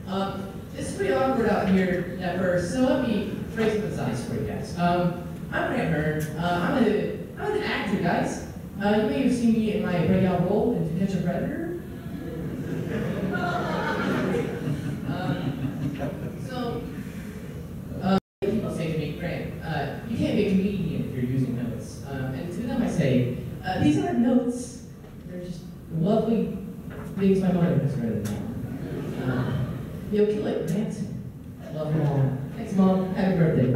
It's pretty awkward out here at first, so let me phrase it with ice for you guys. I'm Grant Hearn. I'm an actor, guys. You may have seen me in my breakout role in To Catch a Predator. People say to me, Grant, you can't be a comedian if you're using notes. And to them I say, these aren't notes. They're just lovely things my mother has written down. You'll kill it, Grant. Love you all. Thanks, Mom. Happy birthday.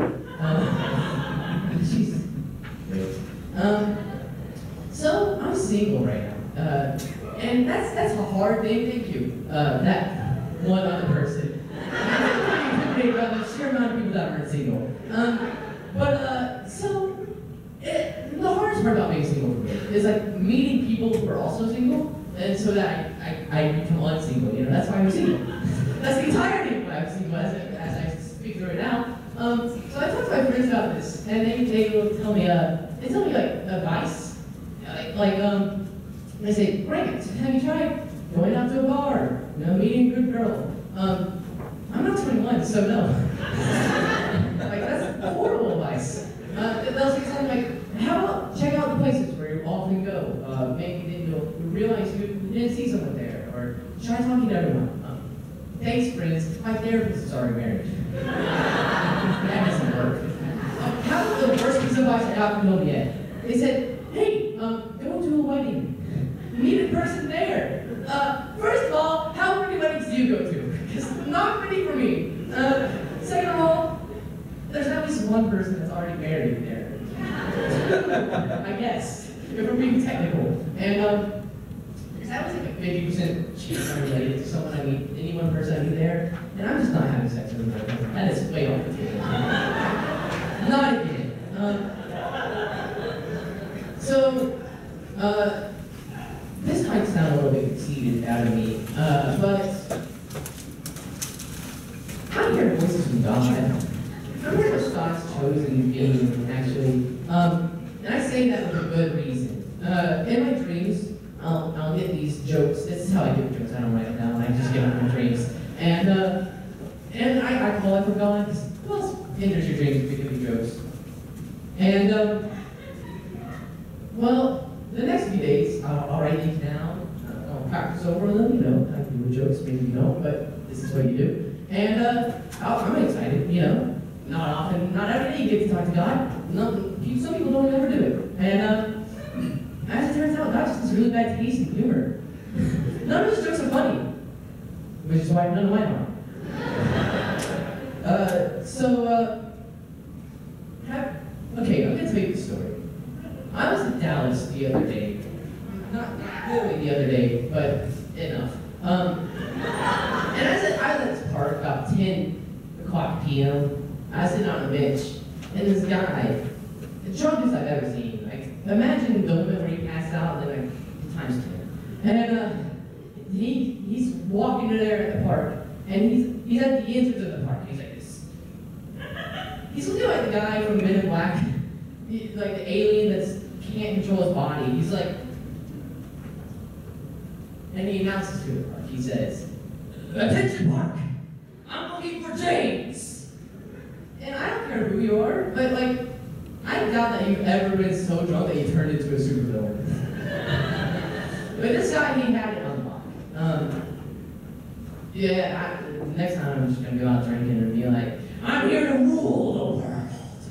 She's great. So I'm single right now, and that's a hard thing. Thank you. That one other person. The sheer amount of people that aren't single. The hardest part about being single for me is like meeting people who are also single, and so that I become unsingle. You know, that's why I'm single. That's the entirety of why I'm single as I speak to right now. So I talked to my friends about this, and they will tell me like advice. They say, Grant, have you tried going out to a bar, you know, meeting a good girl? I'm not 21, so no. Like, that's horrible advice. They'll say something like, how about check out the places where you often go? Maybe then you'll realize you didn't see someone there, or try talking to everyone. Thanks, friends. My therapist is already married. That doesn't work. How about the worst piece of advice I haven't known yet? They said, hey, go to a wedding. Meet a person there. First of all, how many weddings do you go to? Because not many for me. Second of all, there's at least one person that's already married there. I guess, if we're being technical. And because I was like a 50% chance I'm related to someone I meet, any one person I meet there, and I'm just not having sex with another person. That is way off the table. Not again. This might sound a little bit conceited out of me, but I hear voices from God. I'm here for God's chosen being, actually. And I say that with a good reason. In my dreams, I'll get these jokes. This is how I get jokes. I don't write them down. I just get them from dreams. And I call it for God, because who else hinders your dreams if you give jokes? And, well, the next few days, I'll write these down. I'll practice over them, you know. I do jokes, maybe you don't, but this is what you do. And I'm excited, you know. Not often, not every day you get to talk to God. Some people don't ever do it. And as it turns out, God just has really bad taste in humor. None of his jokes are funny, which is why none of mine are. Okay, I'm going to tell you the story. I was in Dallas the other day. Not really the other day, but enough. And I was at this park about 10 p.m. I was sitting on a bench, and this guy, the drunkest I've ever seen. Like, imagine the moment where he passed out, and then like times 10. And he's walking there at the park, and he's at the entrance of the park. He's like this. He's looking like the guy from Men in Black, like the alien that can't control his body. He's like, and he announces to the park. He says, "Attention, park! I'm looking for James." And I don't care who you are, but like, I doubt that you've ever been so drunk that you turned into a supervillain. But this guy, he had it unlocked. Next time I'm just gonna go out drinking and be like, I'm here to rule the world.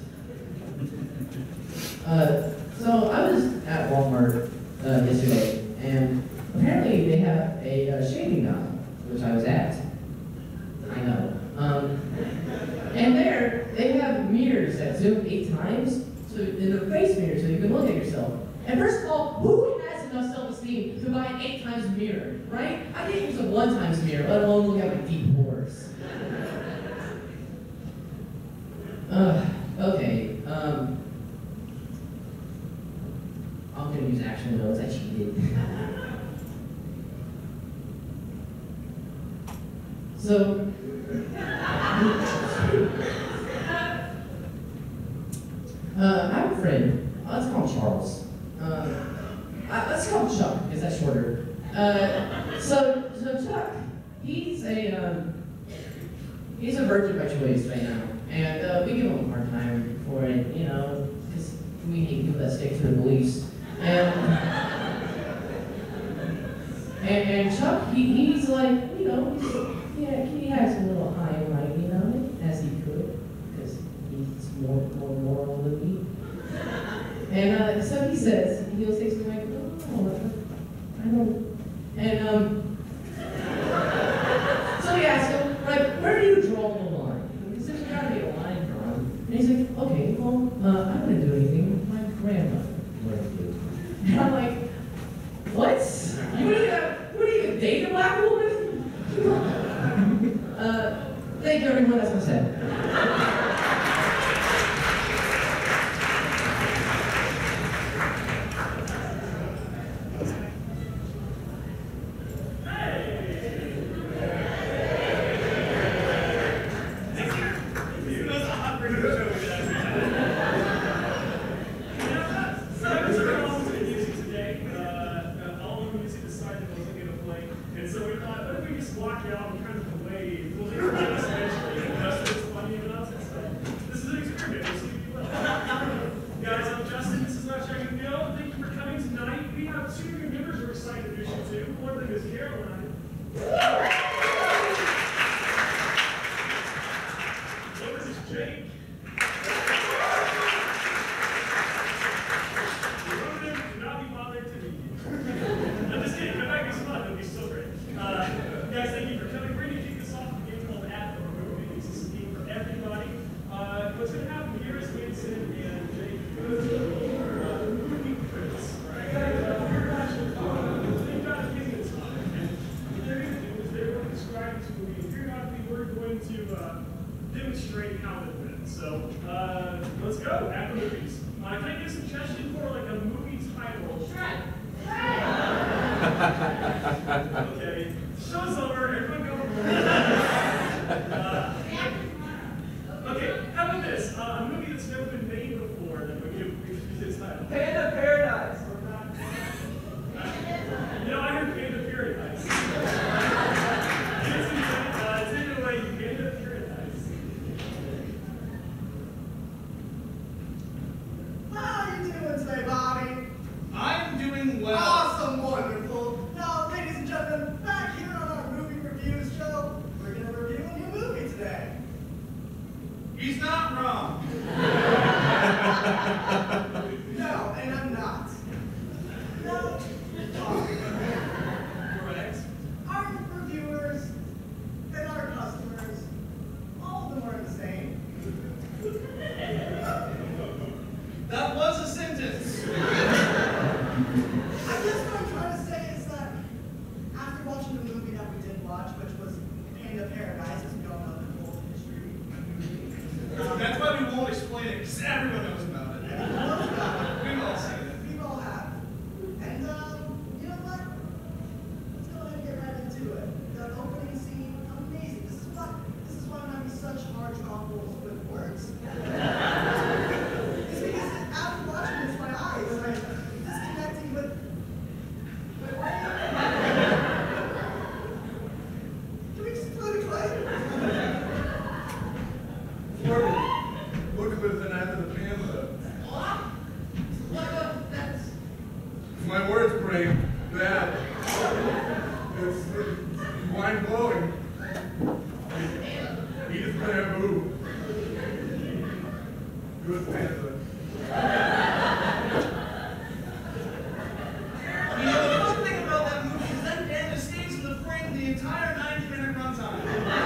So I was at Walmart yesterday, and apparently they have a shaving dial, which I was at. I know. And there, they have mirrors that zoom 8 times, so in the face mirror, so you can look at yourself. And first of all, who has enough self-esteem to buy an 8 times mirror, right? I can't use a 1 times mirror, let alone look at my deep pores. Okay, I'm gonna use actual notes, I cheated. So, I have a friend, let's call him Charles. Let's call him Chuck, because that's shorter. So Chuck, he's a he's a virgin by choice right now, and we give him a hard time for it, you know, because we hate people that stick to the beliefs. And Chuck, he's like, you know, he has a little high and mighty, you know, as he could, because he's more moral than me. And so he says, he'll say something like, oh, I don't, and so we ask him, like, where do you draw the line? Because there's got to be a line drawn. And he's like, okay, well, I wouldn't do anything my grandmother would do. And I'm like, what? You wouldn't even date a black woman? Thank you, everyone. That's what I said. Demonstrate how it went. So let's go. After movies. Can I get a suggestion for like a movie title? Shrek. Okay. Show's over. Everyone go. Okay. How about this? A movie that's never been made before that would give its title. Panda Paradise. I heard Panda Paradise. Take it away. Panda Paradise. How are you doing today, Bobby? I'm doing well. Awesome, wonderful. Now, ladies and gentlemen, back here on our movie reviews show, we're going to review a new movie today. He's not wrong. No, and I'm not. No. Correct. Our reviewers and our customers, all of them are the same. That was a sentence. I guess what I'm trying to say is that after watching the movie that we did watch, which was Panda Paradise, as we all know the whole history. That's why we won't explain it, because everyone knows about it. We've all seen it. We all have. And, you know what? Let's go ahead and get right into it. The opening scene, amazing. This is why I'm having such hard troubles with words. It's because after watching this, my eyes are disconnecting with. Wait, what? Can we just play the clip? Look at the night of the panda. That's... My words break bad. It's mind blowing. Eat bamboo. Good panda. You know, the fun thing about that movie is that panda stays in the frame the entire 90-minute runtime.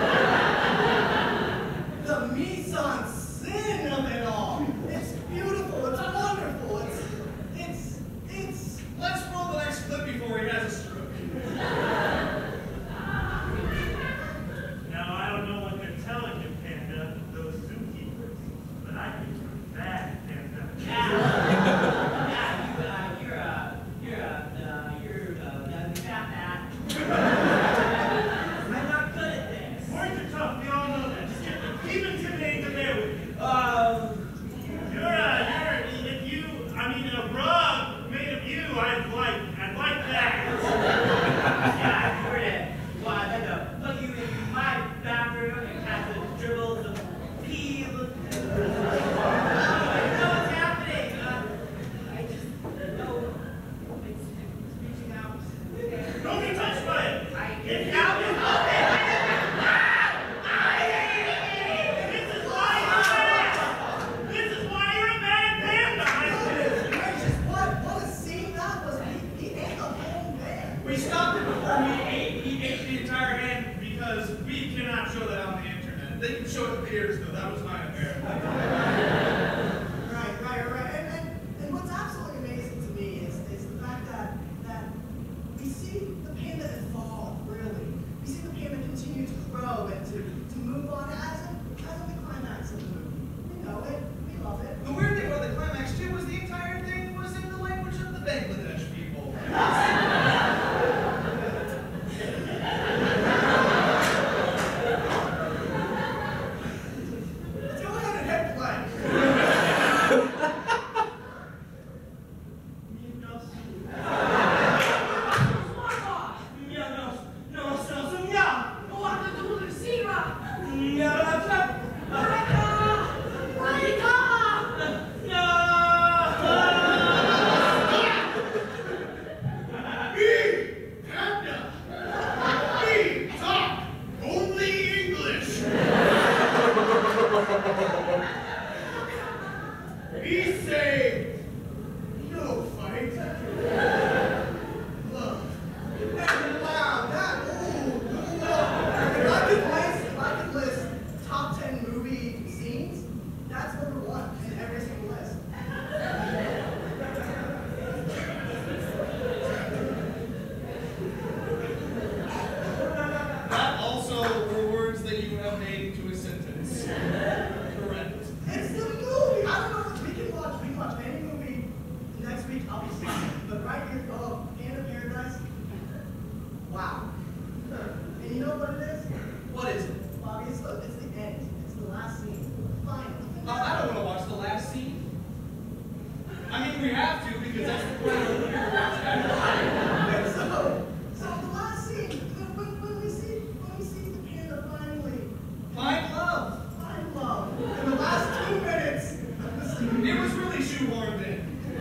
The mise-en-scène of it all. It's beautiful. It's wonderful. It's. Let's roll the next clip before he has a stroke. Now, I don't know what they're telling you, Panda, dribbles of peel. I know what's happening. I just know it's reaching out. Don't be touched by it. It's out and open. This is why you're a bad panda. Gracious, what a scene that was. He ate the whole man. We stopped it before he ate the entire hand because we cannot show that on the internet. They can show it to peers, though. That was my affair. Right. And what's absolutely amazing to me is the fact that we see the panda evolve, really. We see the panda continue to grow and to move on as of the climax of the movie. We know it. We love it. The weird thing about the climax, too, was the entire thing was in the language of the Bangladesh people. Let's go ahead and hit play. We say no fight. Love. Wow, that, if I could list top 10 movie scenes, that's number 1 in every single list. That also were words that you have made into a sentence. Correct. It's the movie. I don't know if we can watch any movie next week. I'll be fine. But right here, Panda Paradise. Wow. And you know what it is? What is it? Bobby, it's the end. It's the last scene. Fine. I don't want to watch the last scene. I mean, we have to because that's the point of the movie we're watching. So the last scene, when we see the panda finally Find love. find love in the last 2 minutes of the scene. It was really shoehorned in.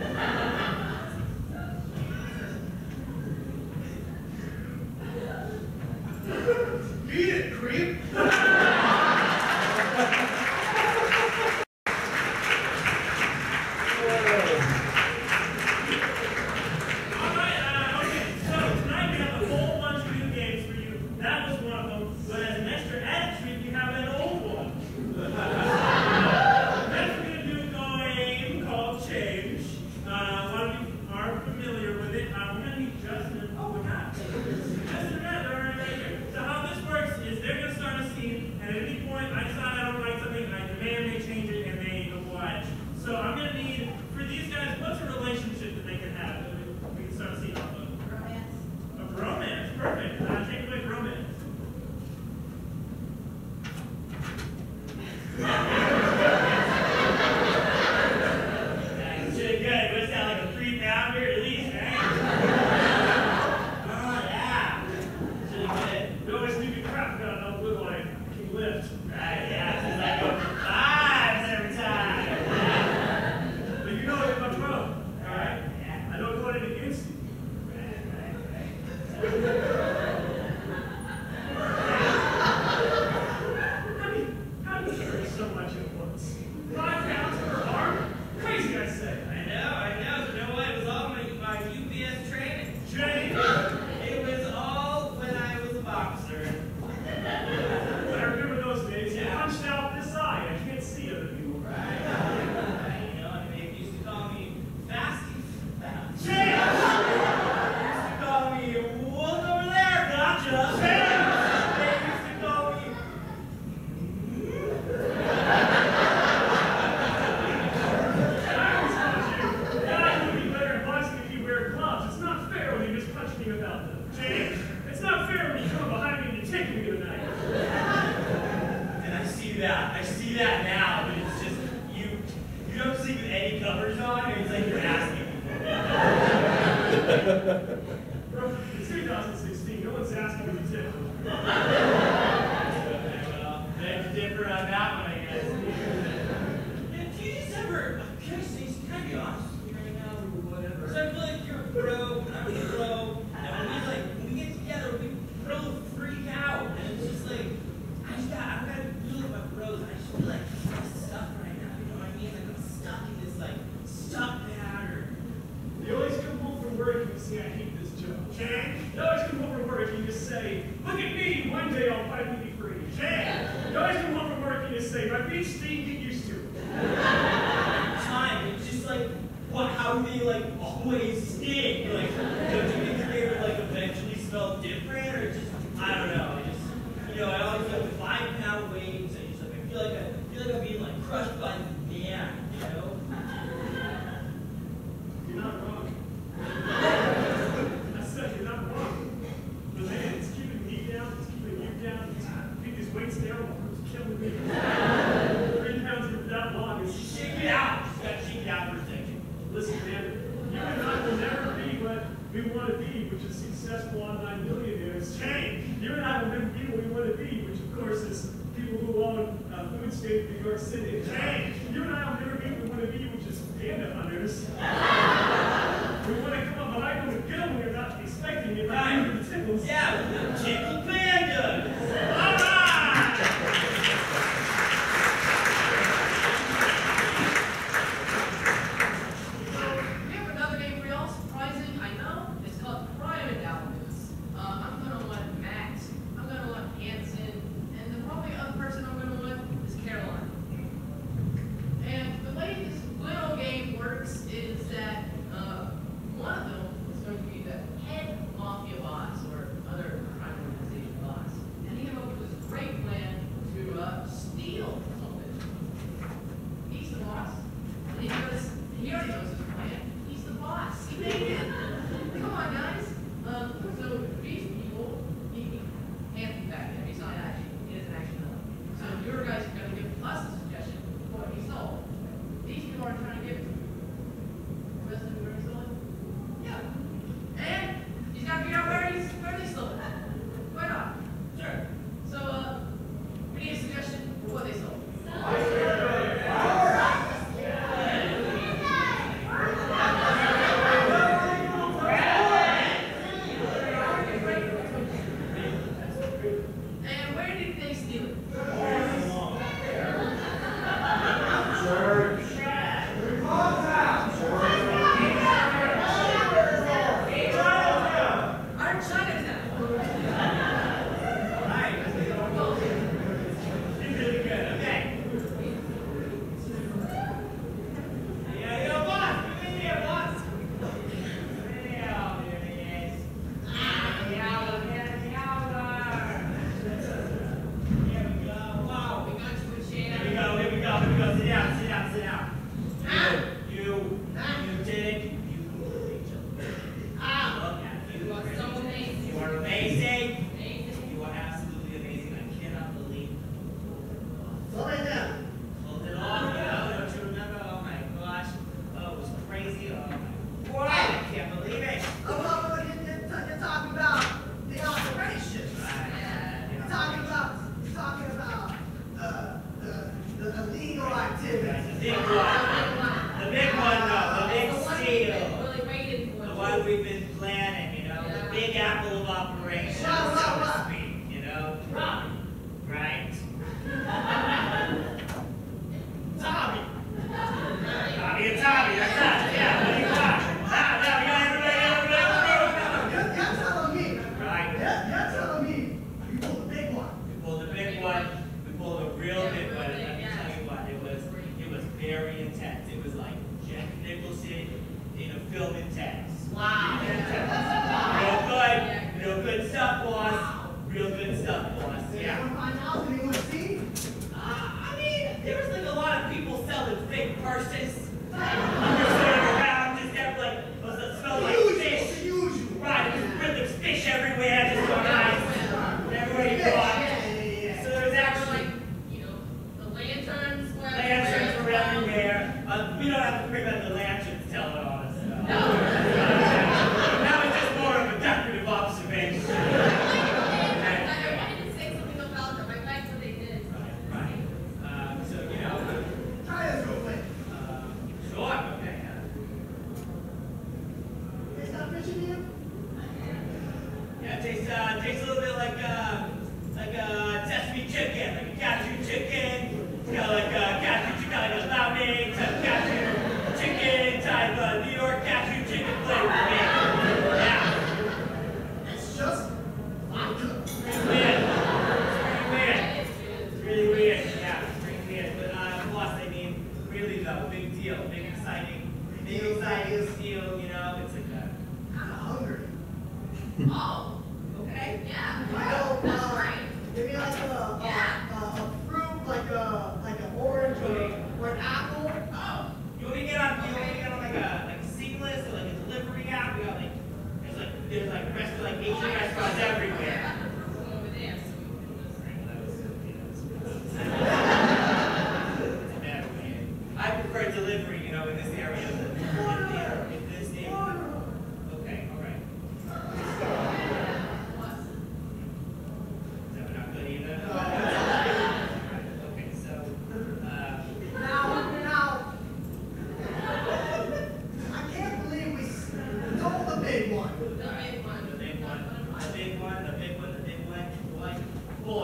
Beat it, creep. Okay, so tonight we have a whole bunch of new games for you. That was one of them. But as an extra added treat, we have an old one. Next we're going to do a game called Change. A lot of you are familiar with it. We're going to need Justin. Oh my God. Justin, right here. So how this works is they're going to start a scene, and at any point I decide I don't like something, and I demand they change it, and they oblige. So I'm going to need, for these guys, what's a relationship that they can have? We can start a scene off of. Romance. A romance, perfect. Take away romance. That's pretty good. It would sound like a 3-pounder at least, right? Oh, yeah. Pretty good. You always leave your crap gun up with like can lift. Right, yeah. It's like over 5s every time. But you know it much well, alright? I don't go in against you. How do you carry so much at once? 5 pounds per arm? Crazy, I say. I know. You know what? It was all my UPS training. Training? It was all when I was a boxer. I remember those days. You punched out this eye. I can't see other people. Right. You know, and they used to call me Fasty Fast. Champ! They used to call me Look over there, gotcha. They used to call me God, you'd be better at boxing if you wear gloves. It's not fair when you just punch me without them. James, it's not fair when you come behind me and you take me tonight. And I see that now, but it's just you don't sleep with any covers on, and it's like you're asking Bro, it's 2016. No one's asking me to tip. Well, beg to differ. live around that one, I guess. Yeah, do you just ever, can I say, can I be honest with you right now, or whatever? So I feel like you're a pro, and I'm a pro, and when we get together, we pro freak out, and it's just like, I've got to feel like my bros, and I just feel like I'm stuck right now, you know what I mean? Like I'm stuck in this, like, stuck pattern. You always come home from work and you say, I hate this job. Change. You always come home from work and you just say, look at me, one day I'll finally be free. Change. You always come home from work and you say, my beach steam, get used to it. Time, it's just like, how they like always stick. Like, don't you think they would like eventually smell different, or just, I don't know. I always feel like 5-pound weights. I feel like I'm being like crushed by the man, you know? You're not wrong. I said you're not wrong. The man, it's keeping me down, it's keeping you down, it's keeping these weights down while it's killing me. 3 pounds of that long is Shake it out. Just gotta shake it out for a second. Listen, man, you and I will never be what we want to be, which is successful online millionaires. Change. You and I will never be what we want to be, which of course is people who own food state in New York City. Change. You and I will never be what we want to be, which is panda hunters. We want to come up behind them and kill them when you're not expecting it. Right. The tickles. Yeah, the tickle panda. All right. We have another name for y'all, surprising, I know. It's called Crime Endowments. I'm going to want Matt, I'm going to want Hansen, and the probably other person I'm going to want is Callen. And the way this little game works is that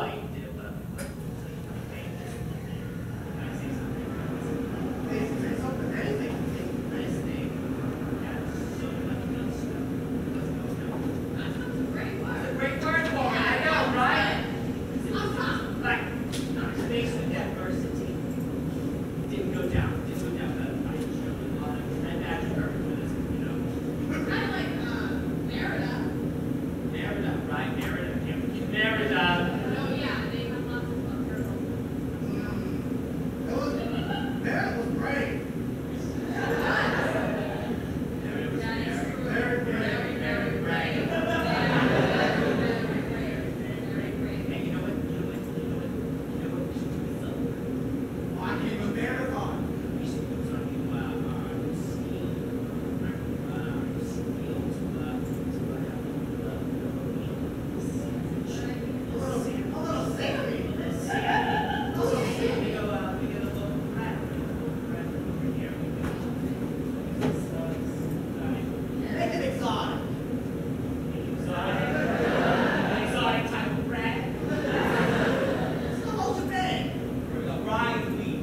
why you did it, but Say something, anything. nice name. Yeah, so much good stuff. That's a great word. It's a great word for me. I know, right? Like, space and diversity. Didn't go down the ice show. I imagine her with this, you know. Kind of like Merida. Merida, right? Merida. Merida. Oh yeah, they have lots of fun girls. That was great. Merida was That is true. Very great. Very, very great. Very great. Hey, you know what? We should do something. Oh, I gave a marathon. We should do something skiing. A little Sammy. Make it exotic. Exotic type of bread. It's the whole shebang. Ryan Lee.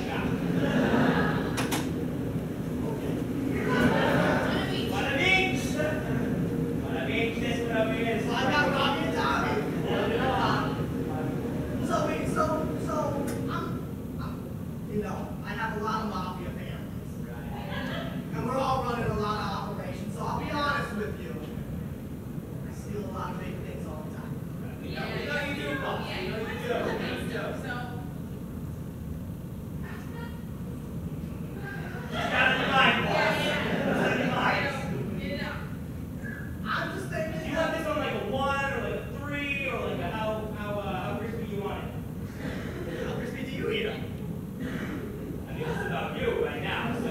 What a beach! What a beach, this what a beach. So I got Robbie and Tommy. I'm, you know, I have a lot of mafia families. And we're all running a lot of operations. So I'll be honest with you. I steal a lot of big things all the time. We know you do, Bob. We know you do. So, Got it in mind, boss. Got it in mind. get it out. I'm just Do thinking. you want this on like a 1 or like a 3 or like a how crispy you want it? How crispy do you eat them? I mean, this is about you right now. So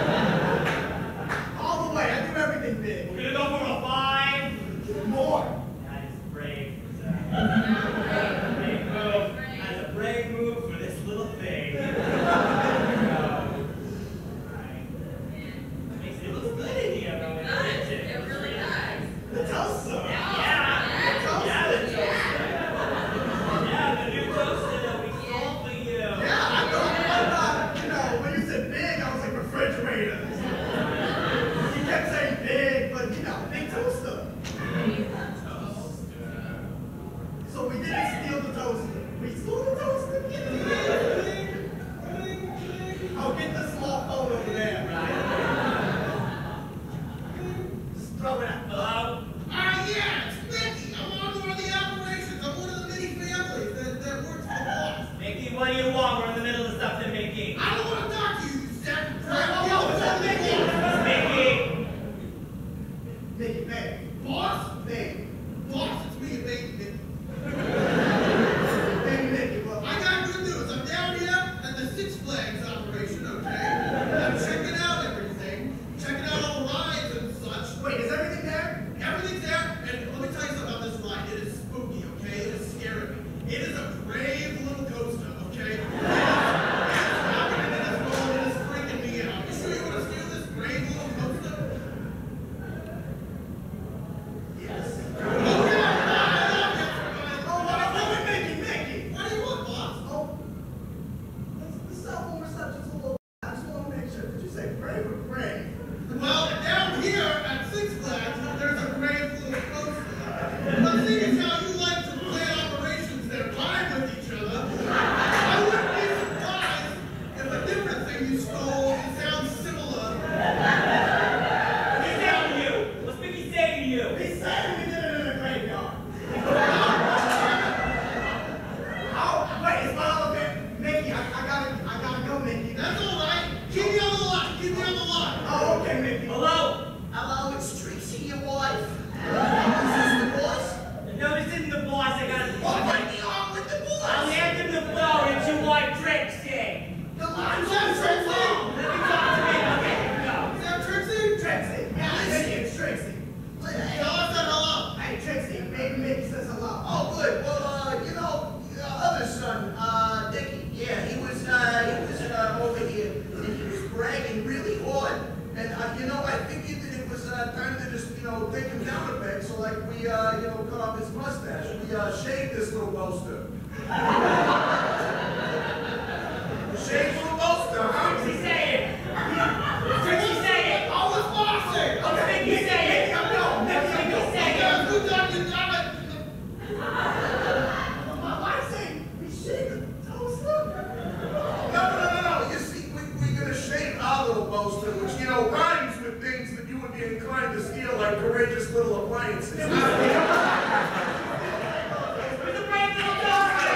All the way. I do everything big. we're gonna go for a 5. More. That is brave. Brave move. That is a brave move for this little thing. There we go. Right. It looks good in here, though. It really does. The toaster. Yeah, the toaster. Yeah, the new toaster that we sold for you. Yeah, I thought, you know, when you said big, I was like refrigerator. You kept saying big, but you know, big toaster. So we didn't steal the toaster. We stole the toaster. Oh, get the small phone over there. Just throw it out. Hello? Yeah, it's Mickey. I'm on one of the operations. I'm one of the many families that works for the boss. Mickey, what do you want? We're in the middle of something, Mickey. I don't want to talk to you, you sack of crap. Oh, what's up, Mickey? Mickey! Mickey, babe. Boss? Babe. Boss, it's me, baby. Baby Mickey, well, I got good news. I'm down here at the Six Flags operation, okay? I'm checking out everything. Checking out all the rides and such. wait, is everything there? Everything's there, and let me tell you something about this ride. It is spooky, okay? It is scary. It is a brave little coaster, okay? It is rocking and it is rolling, it is freaking me out. You sure you want to steal this brave little coaster? Yes. Oh, yeah, Oh, what Mickey, Mickey? what do you want, boss? Oh, the cell phone reception's a little. I just want to make sure. Did you say brave or brave? Well, down here at Six Flags, there's a brave little coaster. But seeing as how you like to plan operations that rhyme with each other, I wouldn't be surprised if a different thing you stole sounds similar. What's he saying to you? What's Mickey saying to you? He said we did it in a graveyard. Oh, wait, it's my elephant. Mickey, I gotta go, Mickey. That's all right. Keep me on the line. Keep me on the line. Oh, okay, Mickey. Hello? Hello, it's Tracy, your wife. Is this the boss? No, this isn't the boss. I got Oh, break me on with the boss. I'll hand him the phone and you want Trixie. The line's Is that on Trixie? Let me talk to me. Okay, here we go. Is that Trixie? Trixie. Yeah, Mickey, it's Trixie. Tell us that hello. Hey, Trixie, baby Mickey says hello. Oh, good. Well, you know, other son, Dickie, yeah, he was over here, and he was bragging really hard. And, you know, I figured that it was time to just, you know, take him down a peg. So, like, we, cut off his mustache. We shaved this little poster. Shade for the bolster, huh? Trixie, say it! Trixie, say it! Oh, what's boss say? Okay, Trixie, say it! Trixie, say it! Good job, you got it! My wife say we shade the toaster? No. You see, we're gonna shade our little boaster, which, you know, rhymes with things that you would be inclined to steal, like courageous little appliances. With a brave little toaster!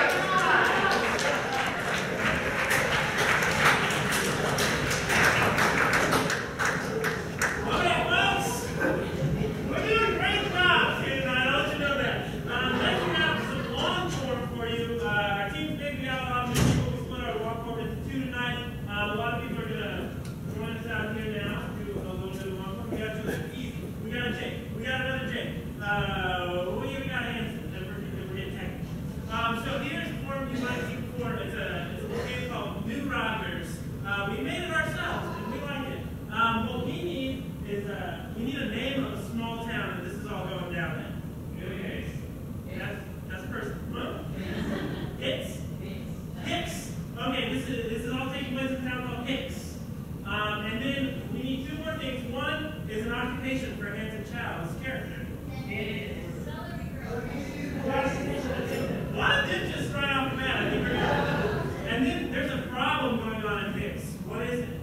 Okay, folks, we're doing a great job here tonight. I'll let you know that. Next we have some long form for you. Our team's maybe out on the people. We split our walk over into 2 tonight. A lot of people are going to join us out here now. Do a little bit of long form. We got two easy. We got a Jake. We got another Jake. We got Hansen. And we're getting technical. So here's a form you might see before. It's a game called New Rogers. We made it ourselves, and we like it. What we need is we need a name of a small town, and this is all going down there. Okay. That's a person. Huh? Hicks. Hicks. Okay, this is all taking place in a town called Hicks. And then we need 2 more things. One is an occupation for Hansen Chao, his character. Well, I did just right off the bat. I think we're good. And then there's a problem going on in Hicks. What is it?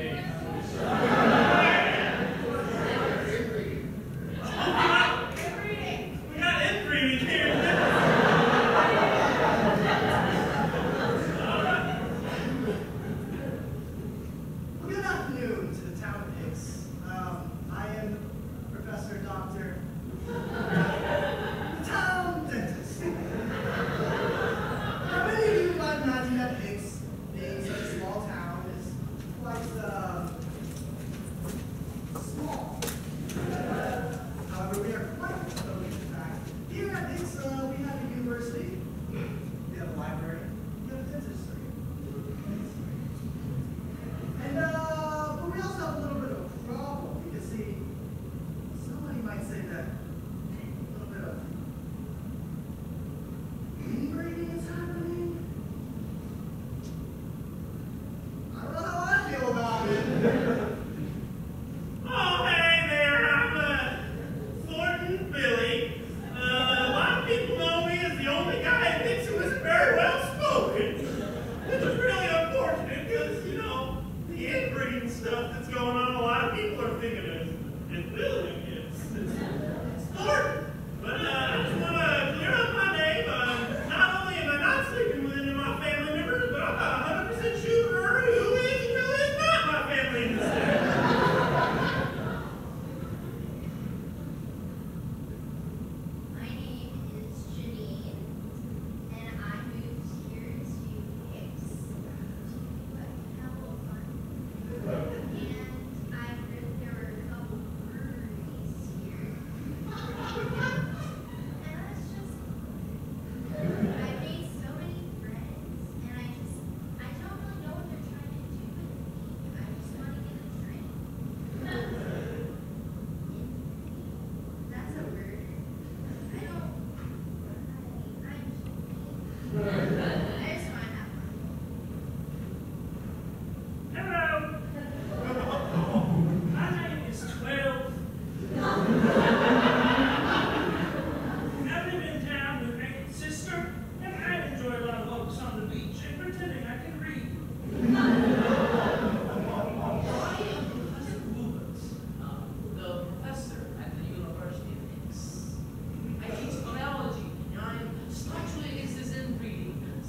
We got inbreeding here. All right. Well, good afternoon to the town of Hicks. I am Professor Dr. Town Dentist. Now, many of you might imagine that Hicks, being such a small town, is quite small. However, we are quite totally in fact. Here at Hicks, we have a university, we have a library, we have a dentistry. And but we also have a little bit of a problem because, see, somebody might say that a little bit of inbreeding is happening. I don't know how I feel about it. Oh, hey there, I'm Thornton Billy. A lot of people know me as the only guy in Hicks who is very well spoken. Which is really unfortunate because, you know, the inbreeding stuff that's going on, a lot of people are thinking of and Billy is. It's Thornton. But I just want to clear up my name. Not only am I not sleeping with any of my family members, but I'm about 100% sure who is and really is not my family in this town. My name is Janine, and I moved here to Hicks to have a little fun. And I heard there were a couple breweries here. And that's just, I've made so many friends, and I don't really know what they're trying to do with me. I just want to get a drink. That's a word. I just want to have fun. Hello. My name is 12. I've lived in town with my sister, and I enjoy a lot of walks on the beach and pretending I can read. I am Professor Rowlett, the professor at the University of Hicks. I teach biology, and I am structurally interested in breeding,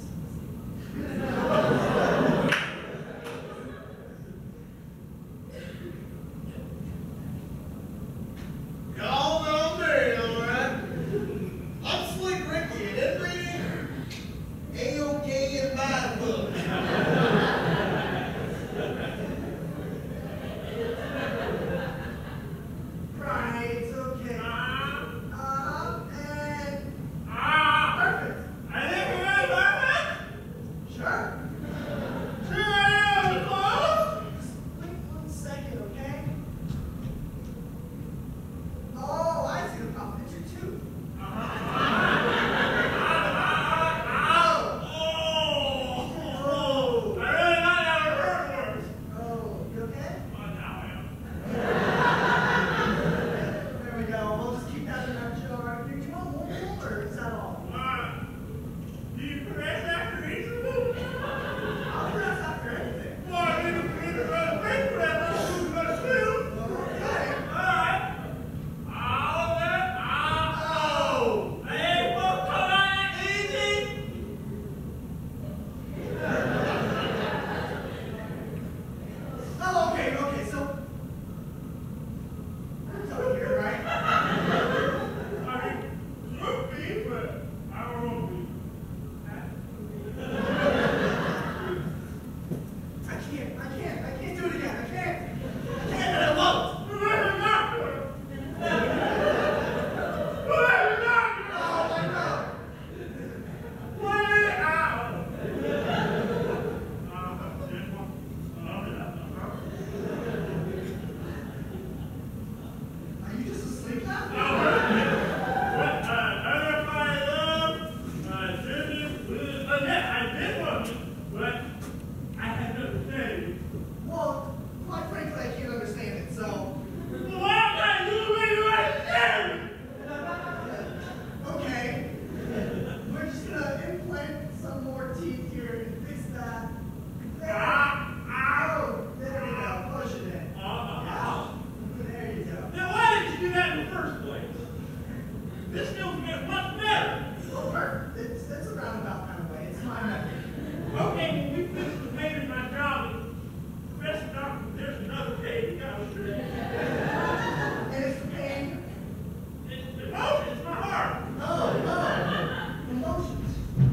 teeth here and fix that. There. Oh, there we go. Push it in. There you go. Now, why didn't you do that in the first place? This feels much better. Oh, perfect. It's a roundabout kind of way. It's my method. Okay, when we finish the pain in my job, Professor Doctor, there's another pain we got to do. And it's the pain. It's the emotion, it's my heart. Oh, emotions.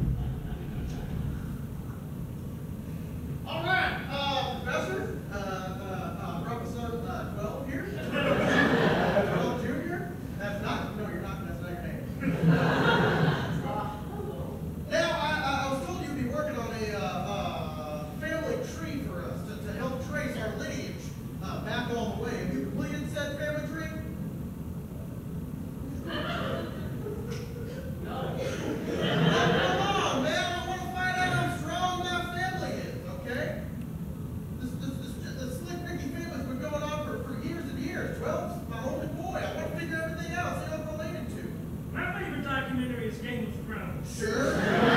All right, Professor, brought my son 12 here. 12 Junior. That's not, no, you're not, that's not your name. Now, I was told you'd be working on a family tree for us to help trace our lineage back all the way. Have you completed said family tree? No. Come on, man. I want to find out how strong my family is, okay? This Slick Ricky family's been going on for years and years. 12's my only boy. I want to figure everything out, see what I'm related to. My favorite documentary is Game of Thrones. Sure.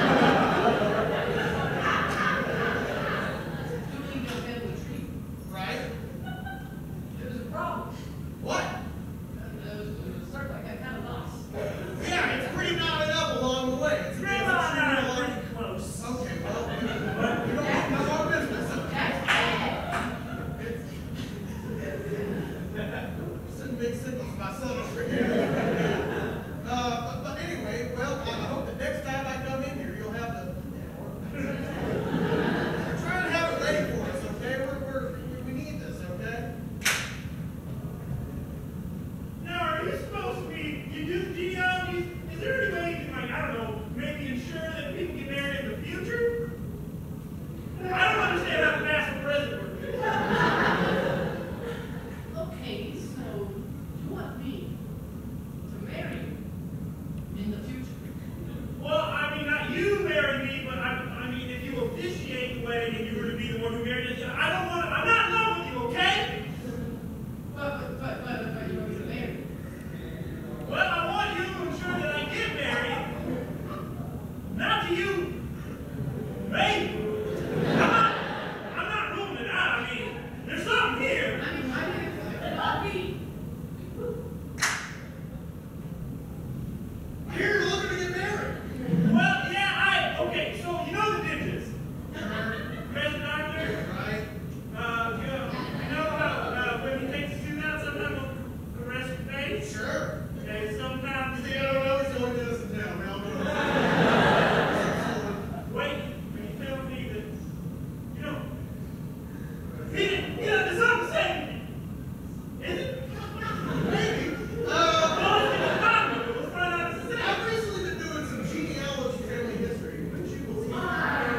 Doing your family tree. Right? There's a problem. What? The circle, I got kind of lost. Yeah, it's pretty knotted up along the way. It's Grandma and I are pretty close. Okay, well, you don't have no more business. That's bad. Sending big signals to my son over here. But anyway, well, I hope that next time I come in here, you'll have the. We're trying to have it ready for us, okay? We need this, okay? Now, are you supposed to be, you do genealogies? Is there any way you can, like, I don't know, maybe ensure that people get married in the future? I don't understand how the past and present work. Okay, so you want me to marry you in the future? Well, I mean, not you marry me, but I mean, if you officiate the wedding and you were to be the one who married us, I'm not in love with you, okay? But you want me to marry you? Well, I want you to ensure that I get married. Not to you. Maybe. I'm not ruling it out. I mean, there's something here. I mean, I'll be. I hear you're looking to get married. Well, yeah, okay, so you know the digits. President Doctor? Right? You know how when you take the suit out, sometimes they'll caress your face? Sure. Okay, sometimes You think I don't know? He's the only business in town. We all know. wait, when you tell me that, there's something to say to me. Is it? Maybe. Well, let's get to the bottom of it. Let's find out what to say. I've recently been doing some genealogy family history. Wouldn't you believe it?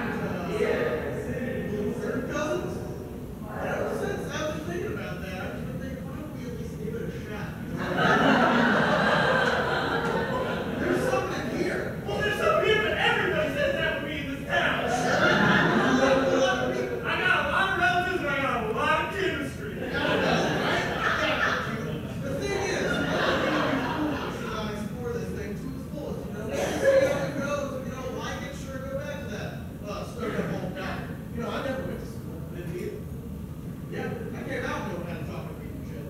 Third cousins? Ever since I've been thinking about that, I've been thinking, why don't we at least give it a shot? There's something here. Well, there's something here, but everybody says that would be in this town. A lot of people. I got a lot of relatives and I got a lot of chemistry. I know, right? The thing is, I explore this thing to its fullest, you know? See how it goes. If you don't like it, sure, go back to that stuck-up old doctor. You know, I never went to school, did you? Yeah, I came out knowing how to talk to people and shit.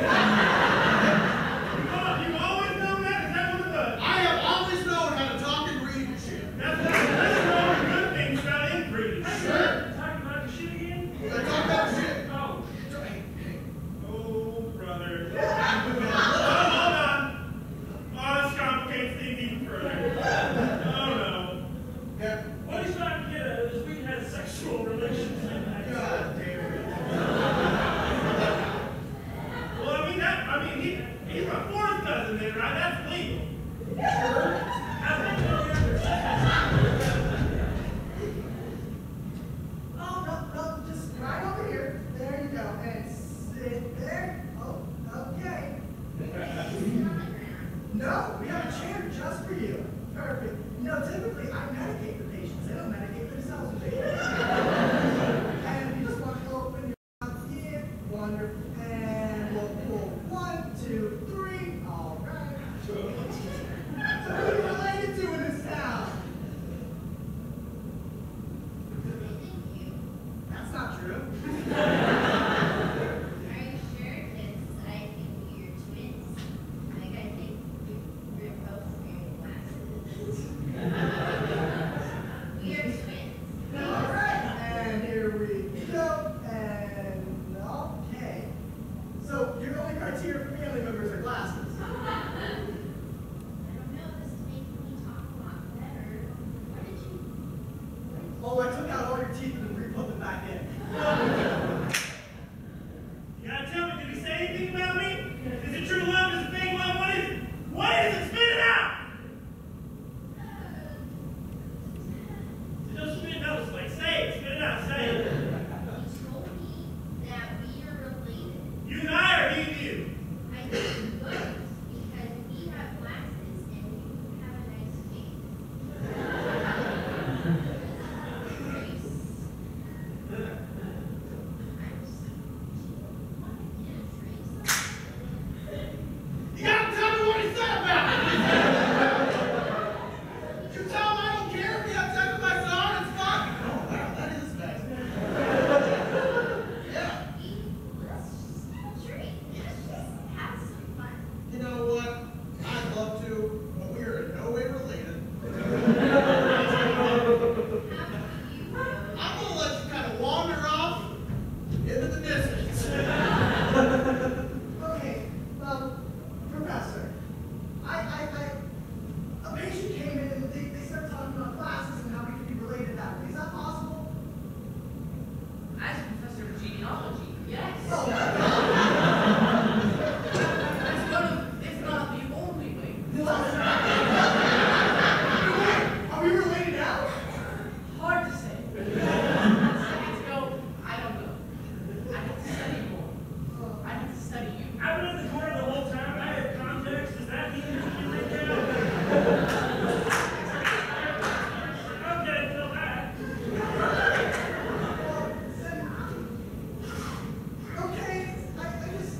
You've always known that? Is that what it was? I have always known how to talk and read and shit. That's one of the good things about inbreeding. Sure. Talking about the shit again? I talk about shit. Oh, Hey, oh, brother. Hold on. Oh, this complicates things even further. Oh, no. yeah. What he's trying to get at is we had sexual relations. God damn it. Well, he's my fourth cousin then, right? That's legal. Sure. How's that going under? Oh, no, just right over here. There you go. And sit there. Oh, okay. No, we have a chair just for you. Perfect. You know, typically I medicate the patients. They don't medicate themselves. And you just want to go Oh, I took out all your teeth and re-put them back in. You gotta tell me, did he say anything about me? Is it true love? Is it fake love? What is it? What is it? Spit it out! Just spit it out. Like, say it. Spit it out. Say it. He told me that we are related. You and I, or he and you? I think both, because we have glasses and you have a nice face. You gotta tell me what he said about me! You tell him I don't care if he has sex with my son, it's fine! Oh, wow, that is nice. Yeah. Let's just have a drink. Let's just have some fun. You know what? I'd love to, but we are in no way related. I'm gonna let you kind of wander off into the distance. Okay, well, Professor, a patient came in and they started talking about glasses and how we could be related that way. Is that possible? As a professor of genealogy, yes. Oh, That's one of, if not the only way. are we related now? Hard to say. Decades ago, I don't know. I have to study more. I have to study you. I've been in the corner the whole time. I have context. Does that mean you can right now? Okay, so that. Okay, I just...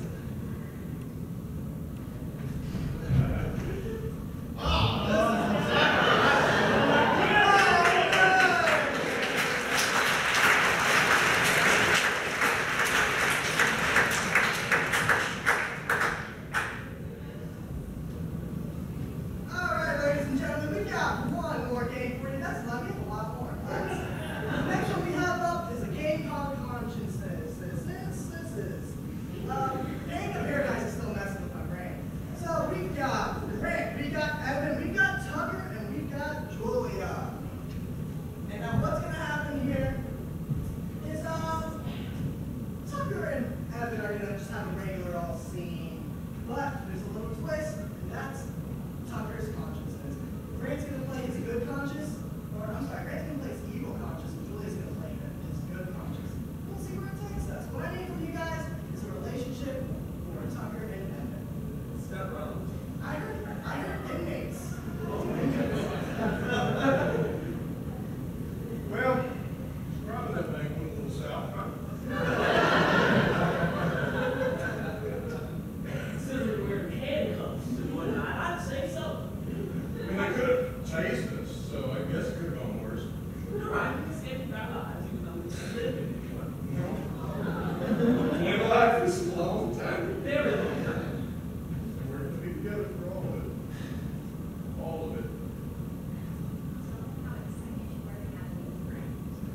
All right, ladies and gentlemen, we got one more game for you. That's not a lot more. The next one we have up is a game called Consciousness. Name of here guys is still messing with my brain. So we've got Grant, we got Evan, we've got Tucker, and we've got Julia. And now what's gonna happen here is Tucker and Evan are gonna just have a regular old scene, but there's a little twist, and that's Tucker's consciousness. Grant's gonna play his good conscious, or I'm sorry, Grant's gonna play his evil conscious, and Julia's gonna play his good conscious. We'll see where it takes us. What I need from you guys is a relationship for Tucker and Evan. Step brothers. I heard inmates. Well, robbing that bank went a little south, huh? Considering we're handcuffs and whatnot, I'd say so. I mean, they could have chased us, so I guess it could have gone worse. You're right, we escaped our lives, even though we just lived in it. Been alive for a long time. Very long time. And we're going to be together for all of it. All of it. How excited you are to have a new friend.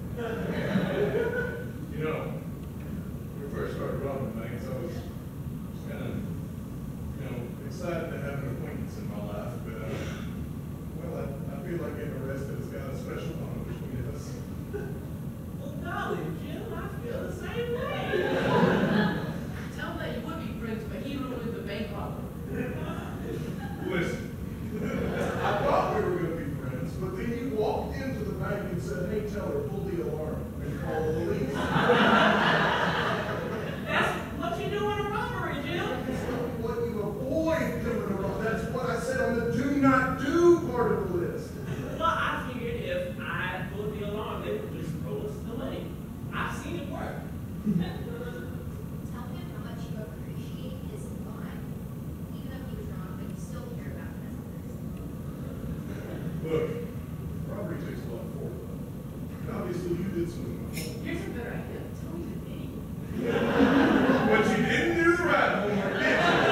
You know, when we first started robbing banks, I was kind of, excited to have an acquaintance in my life, but, well, I feel like getting arrested has got a special bond between us. Well, golly, Jim, I feel the same way. Tell him that you would be friends, but he ruined the bank robbery. Listen, I thought we were going to be friends, but then you walked into the bank and said, hey, tell her, pull the alarm and call the police. That's what you do in a robbery, Jim. That's not what you avoid doing wrong. That's what I said on the do not do part of the list. Well, I figured if I pulled the alarm, they would just throw us the money. I've seen it work. Tell him how much you appreciate his fun. Even though he was wrong, but you still care about him as a person. Look, robbery takes a lot of forethought. And obviously you did some of my homework. Here's a better idea. Tell me the name. But you didn't do the right homework, did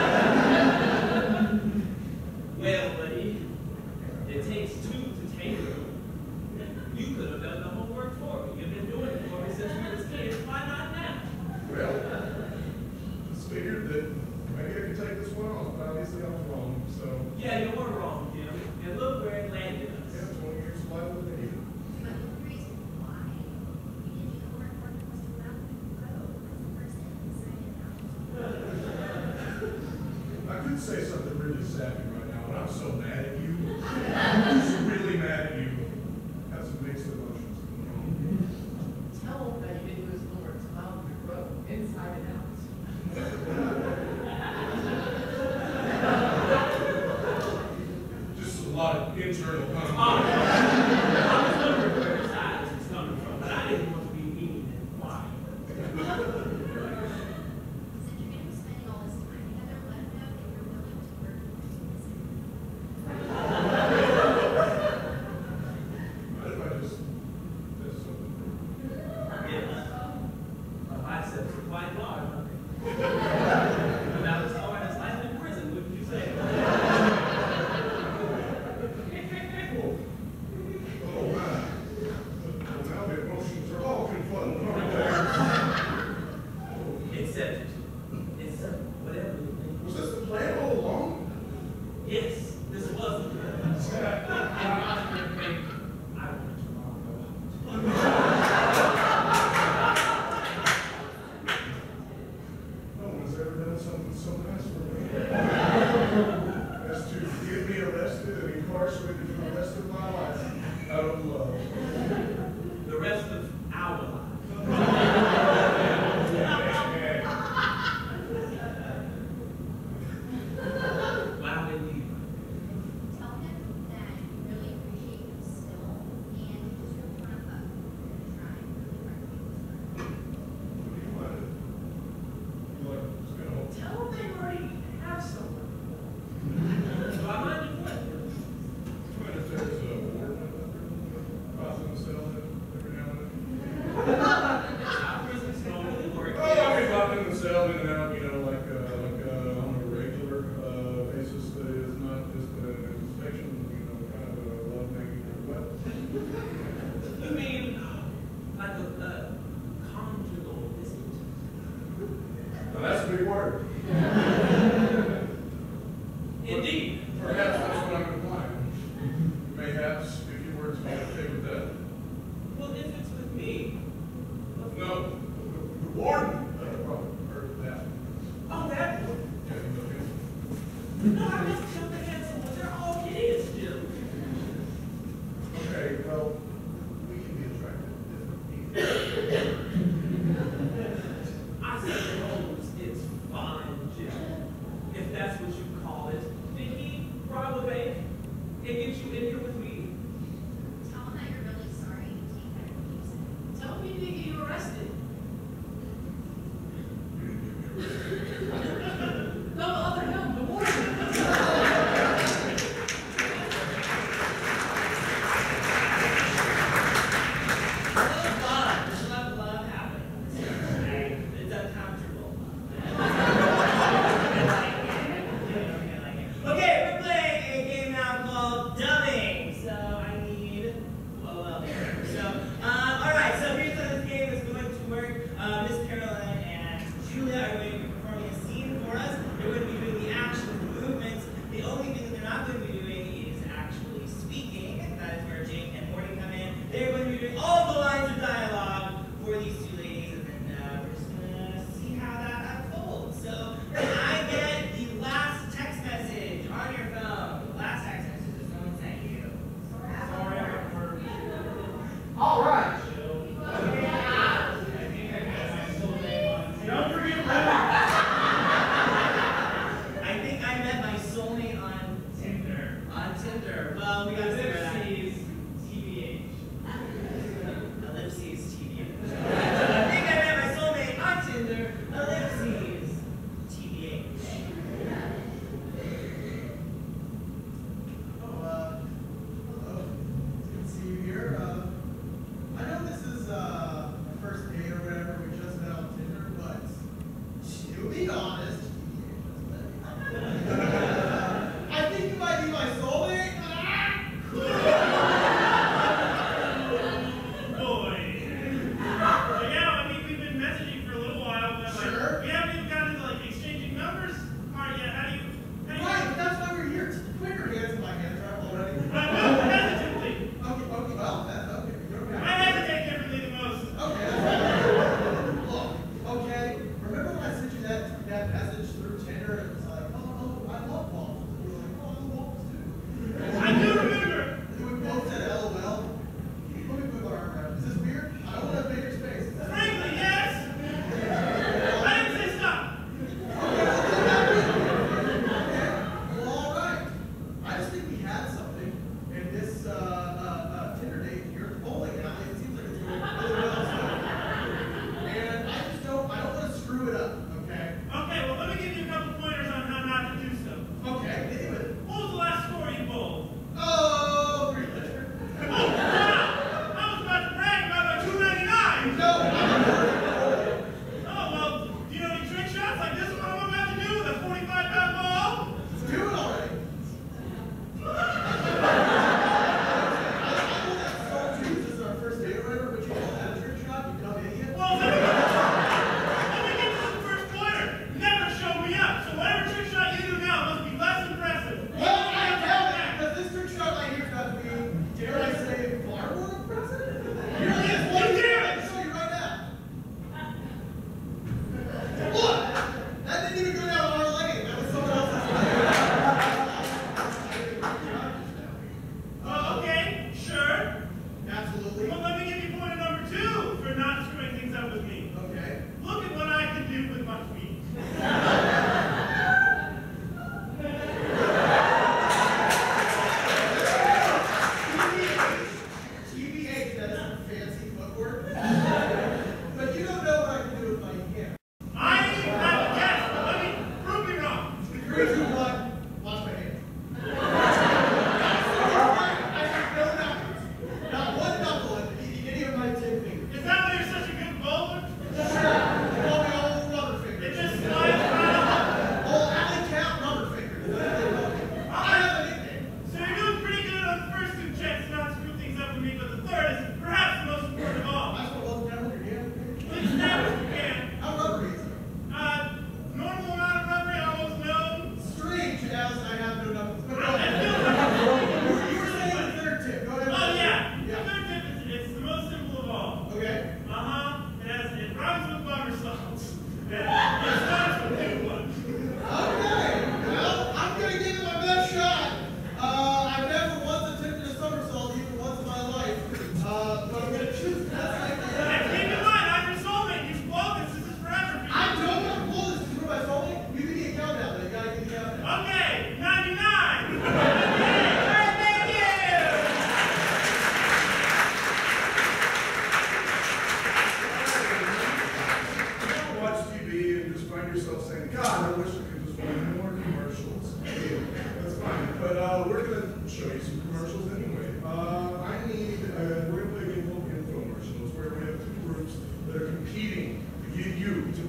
Well, buddy, it takes two to tango. You could have done the homework for me. You've been doing it for me since we were kids. Why not now? could say something really sappy right now, and I'm so mad at you. I'm just really mad at you. Have some mixed emotions. Tell him that you didn't lose Lawrence mouth your throat, inside and out. Just a lot of internal conflict. I was wondering where the silence was coming from, but I didn't want to be mean and quiet. Since you're going to be spending all this time together, let him know that you're willing to work with him. What if I just said something? Yes. My biceps are quite large, aren't they? About as hard as life in prison, wouldn't you say? Oh, man. Well, now the emotions are all confluent, aren't Except it's whatever you think. they? Was this the plan all along? Yes, this was the plan. I wanted to wrong. No one's ever done something so nice for me. As to get me arrested and incarcerated for the rest of my life out of love. The rest of our lives. Wow, indeed. Tell him that you really appreciate him still, and you just really want to hug. You're trying really hard to make this work. What do you want? You like spin off? Tell them they already have someone. So I mind if what? What if there's a warden crossing the cell every now and then? Our prisons normally work. Oh, I mean, popping in the cell in and out, you know, like on a regular basis that is not just an inspection, you know, kind of a love-making or what? You mean like a conjugal visit? Now, that's a big word. Indeed. Perhaps that's what I'm implying. Mayhaps, if you were to be okay with that. Well, if it's with me. No, the warden heard that. Oh, that one. Yeah, you know him. No, I must jump ahead someone. They're all idiots, Jim. Okay, well, we can be attracted to different people. I suppose it's fine, Jim. If that's what you call it. Did he rob a bank and get you in here with me? Tell him that you're really sorry and take that abuse. Tell me to get you arrested. You didn't get me arrested. No, other him, the warden. Love happens. It's uncomfortable. Okay, we're playing a game now called Dubbing. So I need, well, so, alright, so here's how this game is going to work. Miss Carolyn and Julia are going to be performing a scene for us. They're going to be doing the actions and movements. The only thing that they're not going to be doing is actually speaking. That is where Jake and Morty come in. They're going to be doing all the lines of dialogue for these two ladies, and then we're just going to see how that unfolds. So, can I get the last text message on your phone? The last text message that someone sent you. Sorry, All right. Don't forget that. I think I met my soulmate on Tinder. On Tinder. Well, we got to figure that out. TBH.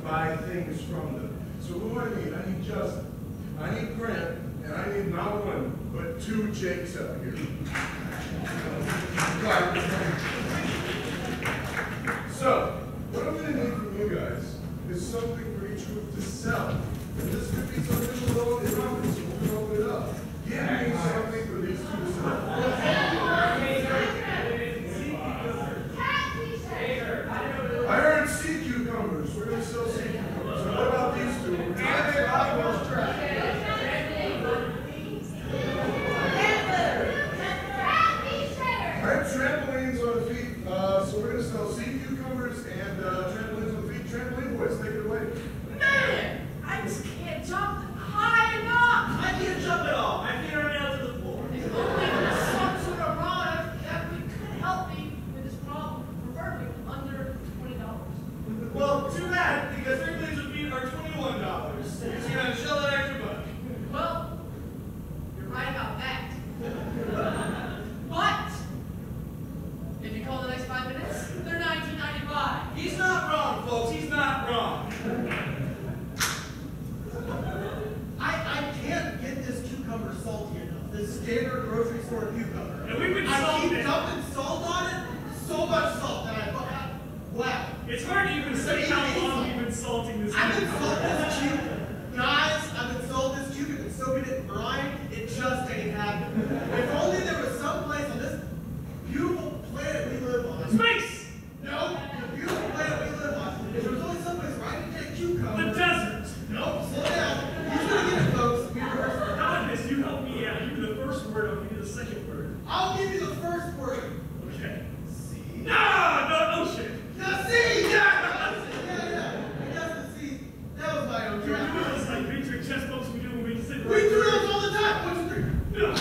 buy things from them. So who do I need? I need Justin. I need Grant, and I need not one, but two Jakes out here. So, what I'm going to need from you guys is something for each group to sell. And this could be something low in profit, so we're going to open it up. Give me something for these two to sell. I heard sea cucumbers. We're going to sell sea cucumbers. So what about these two? We're going to sell trash. I have trampolines on the feet, so we're going to sell sea cucumbers and trampolines on the feet. Trampoline boys, take it away. Man, I just can't jump high enough. I can't jump at all. My feet are nailed to the floor. If only there was some sort of product that could help me with this problem, preferably under $20. Well, too bad, because trampolines with feet are $21. So you're going to shell that extra buck. Well, you're right about that. But if you call the next 5 minutes, they're $19.95. He's not wrong, folks. He's not wrong. I can't get this cucumber salty enough. This standard grocery store cucumber. And we've been I salting keep it. dumping salt on it. So much salt that wow. It's hard to even say how long you've been salting this. I've been salting this cube. Guys, I've been salting this cube. I've been soaking it in brine. It just ain't happening. If only there was some place on this beautiful planet we live on. Space! No, the beautiful planet we live on. If there was only some place where I could take cucumbers. The desert! Nope, slow down. Who's gonna get it, folks? You first. How about this? You help me out. You do the first word, I'll give you the second word. I'll give you the first word. Okay. See? No, ocean. The sea! Yeah! I guess the sea. That was my own You're draft. doing those like big trick chess bumps we do when we sit We do those all the time. 1, 2, 3. No.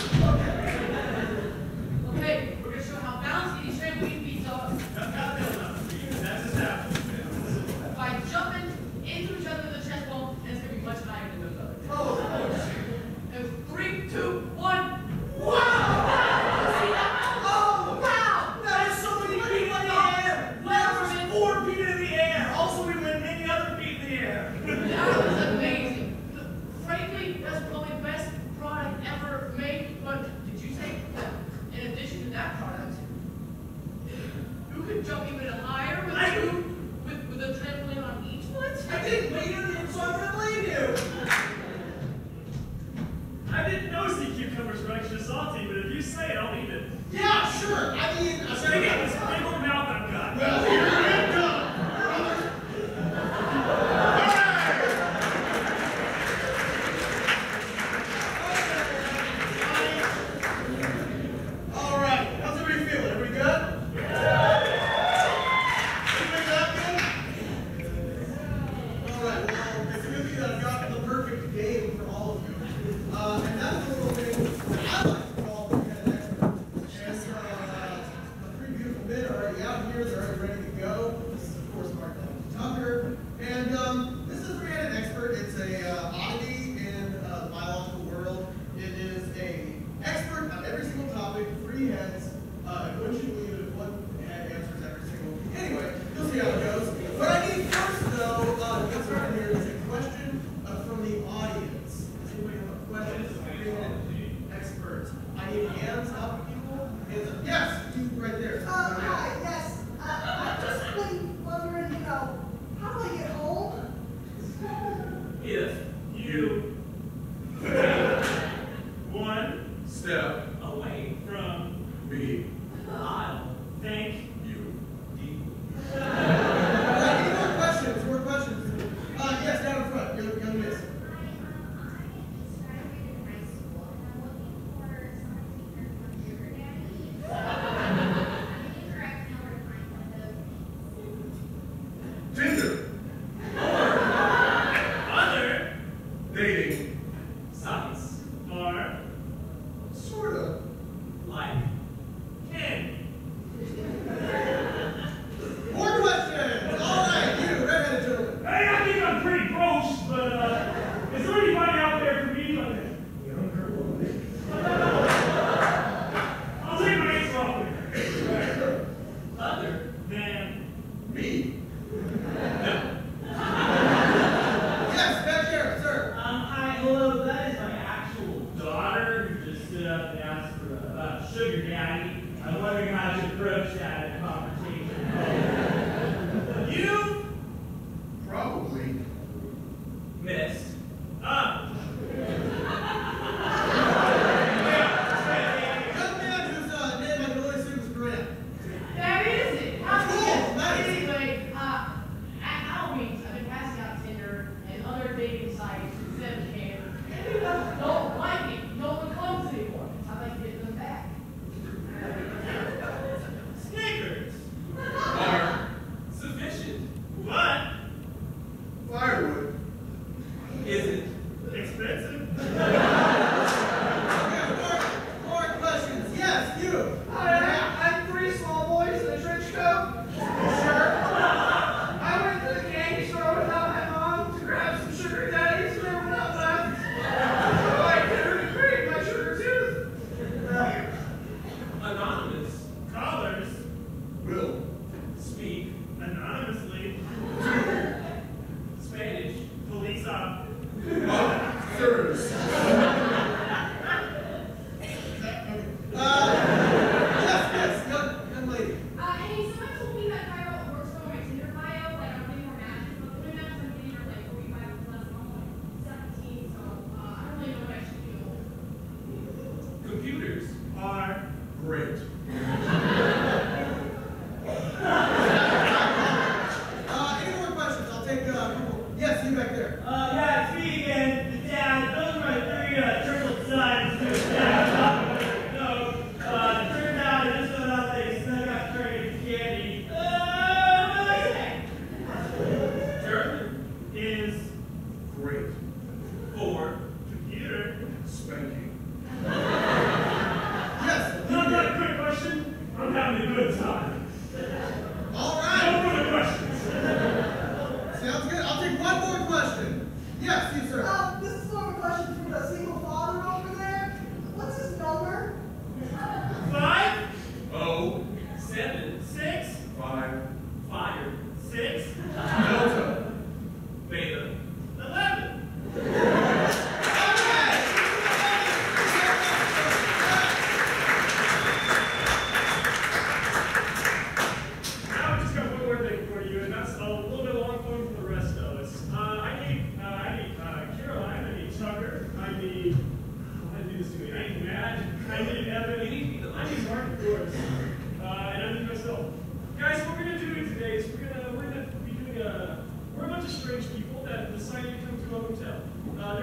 Okay, we're going to show how bouncy these trampoline feet are. That's his half. By jumping into each other with a chest bump, and it's going to be much higher than those others. Oh, And 3, 2, 1. wow! See that? Oh, Wow! That is so many feet in the air. That was 4 feet in the air. Also, we went many other feet in the air. That was amazing. Frankly, that's probably the best product ever made. But did you say that in addition to that product, you could jump even higher with a trampoline on each foot? I didn't wait on you, so I'm gonna blame you. I didn't know sea cucumbers were extra salty, but if you say it, I'll eat it. Yeah, sure. I mean, I'm gonna get this big old mouth I've got. well, here you go. All right. How's everybody feeling? Everybody good? Everybody got good? All right. Well, it's a good thing that I've got the perfect game for all of you. And that's the little thing that I like to call the kind of expert. And the 3 beautiful men are already out here. They're already ready to go. This is, of course, Mark and Tucker. And this is really an expert. It's a oddity in the biological world. It is a expert on every single topic, 3 heads. Wouldn't you believe it? 1 head answers every single. Anyway, you'll see how it goes. What I need first, though, to get started here is a question from the audience. Does anybody have a question? 3 expert. I need hands up, people. Hands up. Yes, you right there. Hi, yes. I'm just really wondering, how do I get home? If you 1 Step away from me. I'll thank You. you.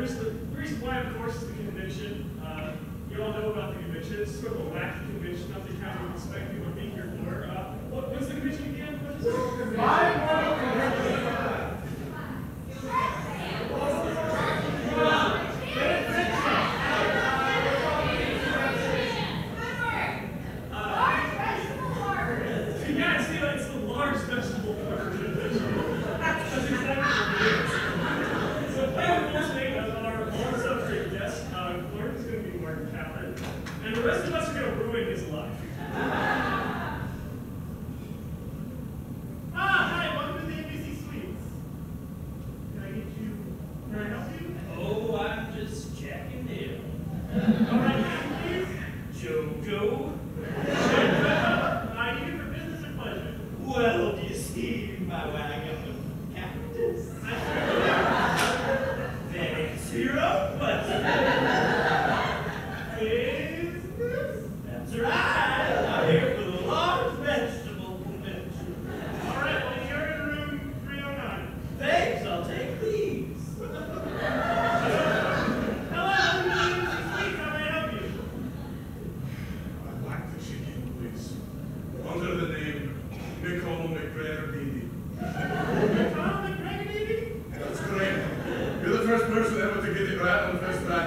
The reason why, of course, is the convention. You all know about the convention. It's sort of a wacky convention, nothing kind of expect people to be here for. What's the convention again? What is it? And the rest of us are going to ruin his life. Hi, welcome to the NBC Suites. Can I help you? Oh, I'm just checking in. All right, please. Jojo. Are you here for business or pleasure? Well, do you see my wagon of cactus? Then it's your own pleasure. That's right. I'm here for the large vegetable convention. All right, well, you're in room 309. Thanks, I'll take these. Hello, welcome to the NBC Suites. How may I help you? I'd like the chicken, please. Under the name Nicole McGregor-Beatty. Nicole McGregor-Beatty? That's correct. You're the first person ever to get it right on the first try.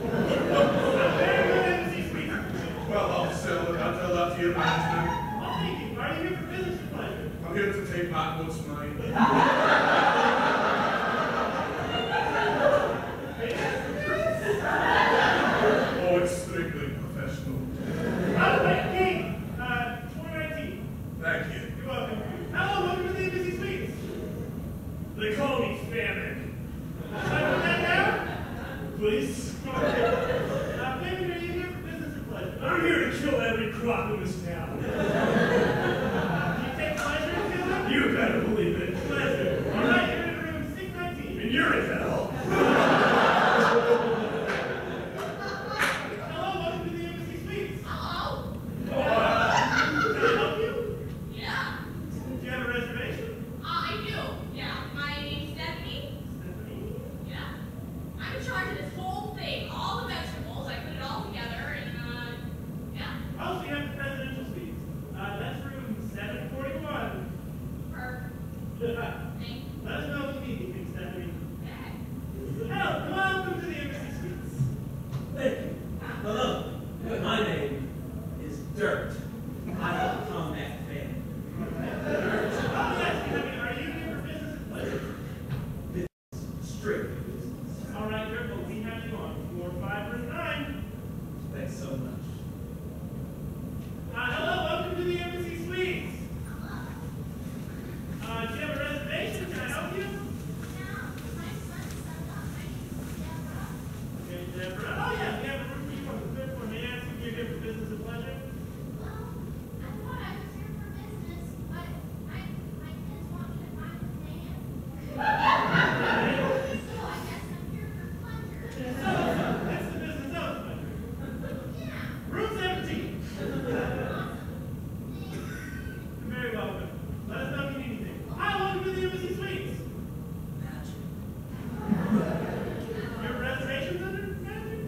Well, I'll sell it. I'll tell that to your management. Well, thank you. Are you here for business or pleasure? I'm here to take back what's mine. Oh, it's strictly professional. Oh, wait, King. 2019. Thank you. You're welcome. Hello, welcome to the NBC Suites. They call me Famine. Should I put that down? Please. Famine, are you here for business or pleasure? I'm here to kill every crop in this town. Do you take pleasure in killing? You better believe it. Pleasure. All right, you're in room 619. And you're in hell. Hello, welcome to the NBC Suites. Hello? Can I help you? Yeah. Do you have a reservation? I do. Yeah. My name's Stephanie. Stephanie? Yeah. I'm in charge of this whole thing. All the vegetables. I put it all together and, yeah. Oh, so you have the presidential suite. That's room 741. Perfect. Thank you. Let us know if you need anything, Stephanie. Okay. Hello, welcome to the Embassy Suites. Thank you. Hello. My name is Dirt. I'm a combat fan. Oh, yes, Stephanie, are you here for business or pleasure? Strictly business. All right, Dirk, well, we have you on floor 509. Thanks so much. Hello, welcome to the Embassy Suites. Do you have a reservation? Can I help you? Okay, Deborah. Oh, yeah, we have a room for you on the third floor. May I ask if you're here for business or pleasure? That's the business of pleasure. Room 17. You're very welcome. Let us know if you need anything. Hi, welcome to the Embassy Suites. Your reservations under magic?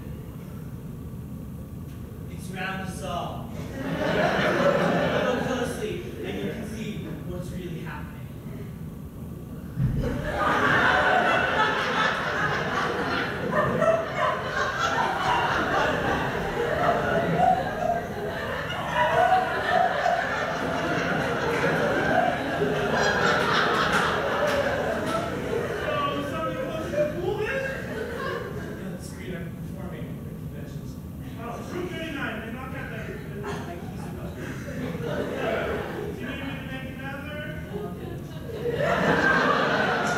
It's round to solve. Look closely, and you can see what's really happening. So, something close to the pool then? On the screen, I'm performing at conventions. Oh, room 39. They knocked out that room. My keys are not here. Do you need me to make another?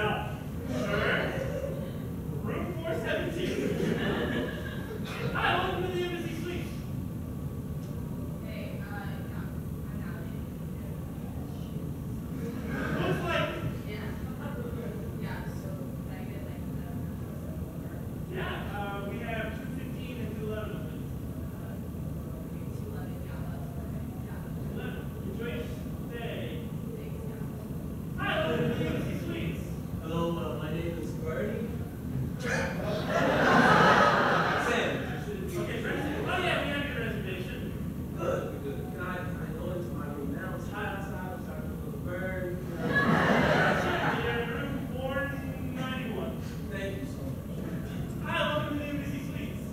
yourself. Sure. Room 417. Hi, welcome to the Embassy Suites. Hey, I'm not Looks like, Yeah. Yeah, so can I get like the yeah, we have 215 and 211 of them. 211, yeah, that's perfect. Yeah. 11. Enjoy your stay. Thanks, yeah. Hi, welcome to the Embassy Suites. Hello, my name is Bertie. Sam. Okay, reservation. Oh yeah, we have your reservation. Good, good. Can I go into my room now? It's hot outside. I'm starting to feel the burn. Yeah, room 491. Thank you so much. Hi, welcome to the Embassy Suites.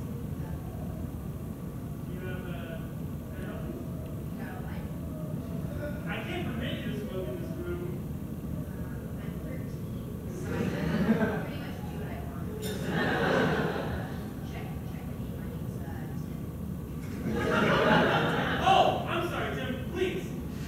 You have can I help you? Caroline. I can't permit you to smoke in this room. I'm 13, so I can pretty much do what I want. Check the name. My name's Tim. Oh, I'm sorry, Tim. Please.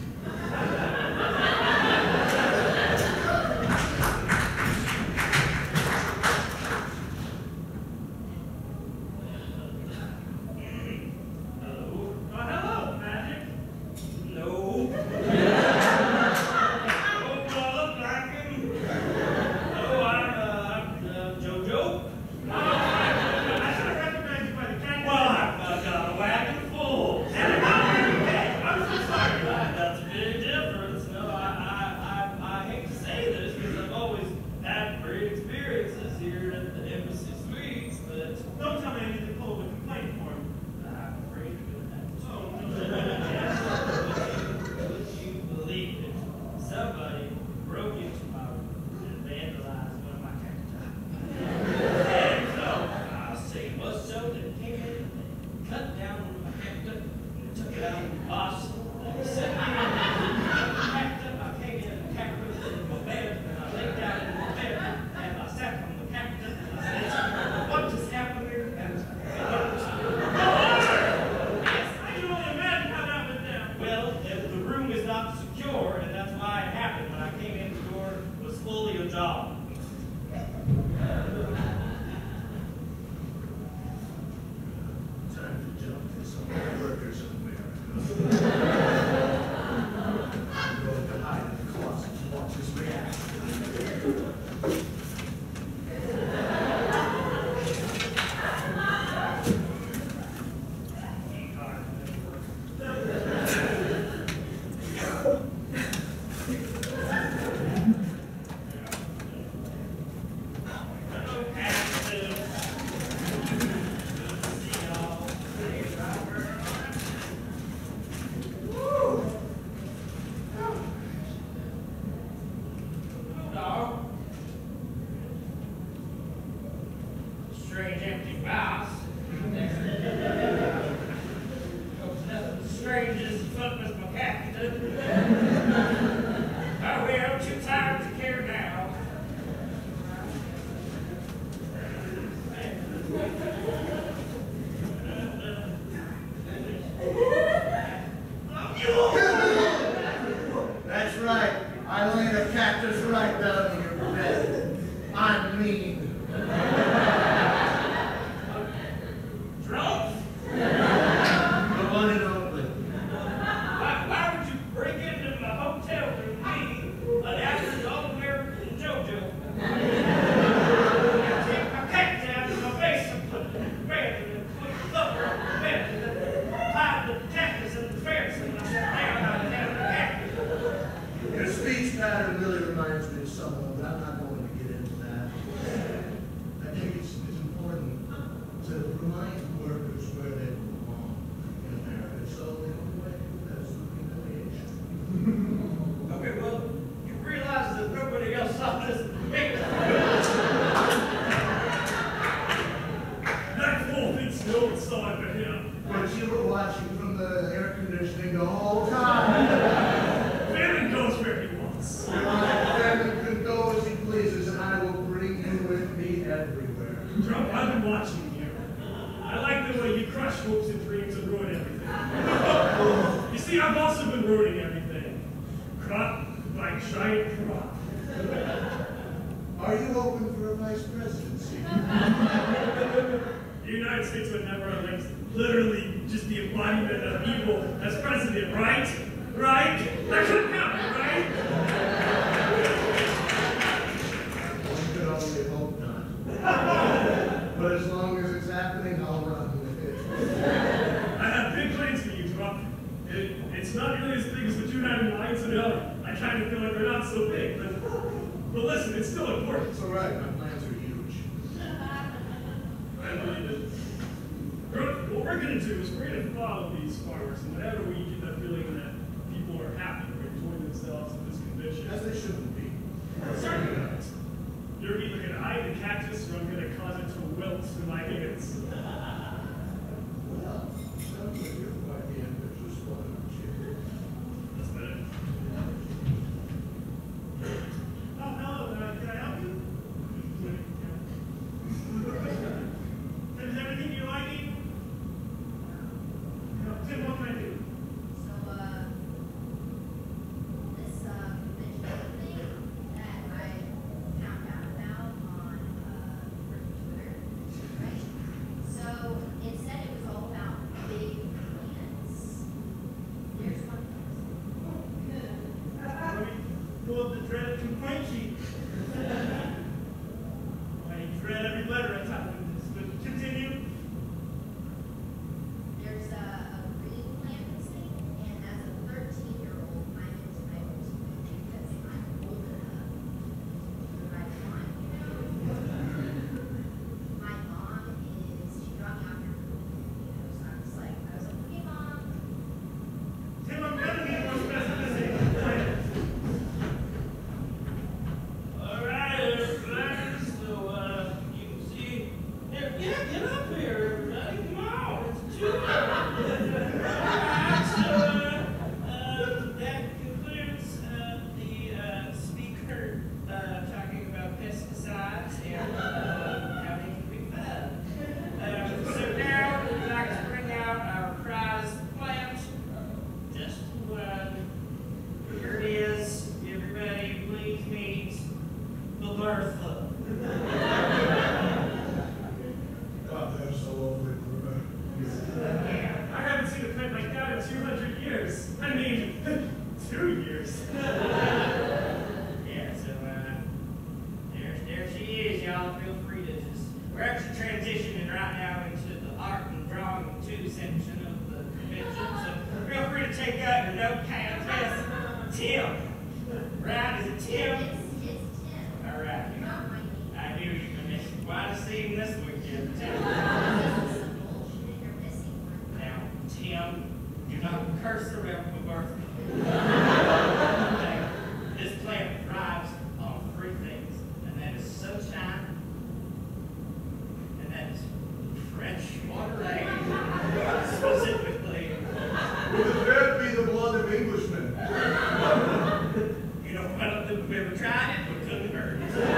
Hello. Hello, Magic. No. Oh, well, look like him. Oh, I'm JoJo. I should have recognized you by the cat. Well, I've got a wagon full. And a wagon back. I'm so sorry. That's a big difference. No, I hate to say this because I've always had great experiences here at the Embassy Suites, but Don't tell me I need to pull up a complaint form. I'm afraid of doing that. Oh, Would you believe it? Somebody broke into my room and vandalized one of my cacti. And so, I'll say it was so that it came in and cut down one of my cacti and took it out of the box. And set me on the cacti. I came in and cacti in my bed and I laid down in my bed and I sat on the cacti and I said, what just happened here? And yes, I can only imagine how that went down. well, the room is not secure, and that's why it happened. When I came in, the door was fully ajar. Time to jump for some workers in America. I'm going to hide in the closet and watch his reaction. Hello, Hansen. Good to see y'all. Hey, Robert. Hello, dog. Strange empty mouse. Nothing strange as fuck with my captain. Oh, well, too tired to care now. That's right. I laid a cactus right down in your bed. I'm mean. Trupp? The one and only. Why would you break into my hotel room, me, an average all-American JoJo? I take my cat down to my base and put it in bed and put the cover on the bed and then hide the cactus in the fence and I sat down and had the cactus. Your speech pattern really reminds me of someone, but I'm not going to get into that. I think it's important to remind workers where they belong in America. So the only way to do that is through humiliation. Okay, well, you realize that nobody else saw this but me. That fool thinks no one saw it but him. But you were watching from the air conditioning the whole time. Fanning goes where he wants. Your friend can go as he pleases, and I will bring you with me everywhere. Trupp, I've been watching you. I like the way you crush hopes and dreams and ruin everything. You see, I've also been ruining everything. Crop by giant crop. Are you open for a vice presidency? The United States would never elect literally just the embodiment of evil as president, right? Right? That couldn't happen, right? One could only hope not. But as long as it's happening, I'll run with it. I have big plans for you, Trupp. It's not really as big as what you had in mind, so no, I kind of feel like they're not so big, but listen, it's still important. It's all right. My plans are huge. I believe it. What we're going to do is we're going to follow these farmers, and whenever we get that feeling that people are happy or enjoying themselves at this convention, As they shouldn't be. certainly not. You're either going to hide the cactus, or I'm going to cause it to wilt in my hands. Well, sounds like you're quite the ambitious one, aren't you? That's better. Oh, hello. Can I help you? Is everything you liking? No, Tim, what can I do? So, this convention thing that I found out about on Twitter, right? So it said it was all about big plants. There's one. Let me pull up the dreaded complaint sheet. I dread every letter I type in this, but continue. There's a green plant missing, and as a 13-year-old, I'm entitled to it because I'm old enough to ride one. My mom she dropped me off here for the weekend, so I was like, okay, Mom. Tim, I'm going to need more specificity. All right, everybody. So, you can see. Here, get up here, everybody. Come on. It's too early. All right, so, that concludes the speaker talking about pesticides and how they can be fed. So now we'd like to bring out our prize plant. Just one. Here it is. Everybody, please meet the Bertha. God, they're so lovely, Ruben. I haven't seen a plant like that in 200 years. I mean, 2 years. Yeah, so there she is, y'all. Feel free to just. We're actually transitioning right now into the art and drawing 2 section of the convention. So feel free to take out your notepad. Yes, Tim. Right? Is it Tim? It's Tim. All right. Not my name. I knew you were missing quite a scene this weekend, Tim. This is some bullshit. You're missing one. Now, Tim, do not curse around the birthday. This plant thrives on 3 things, and that is sunshine, and that is fresh water rain, specifically. Would the thread be the blood of Englishmen? You know, I don't think we've ever tried it, but couldn't hurt.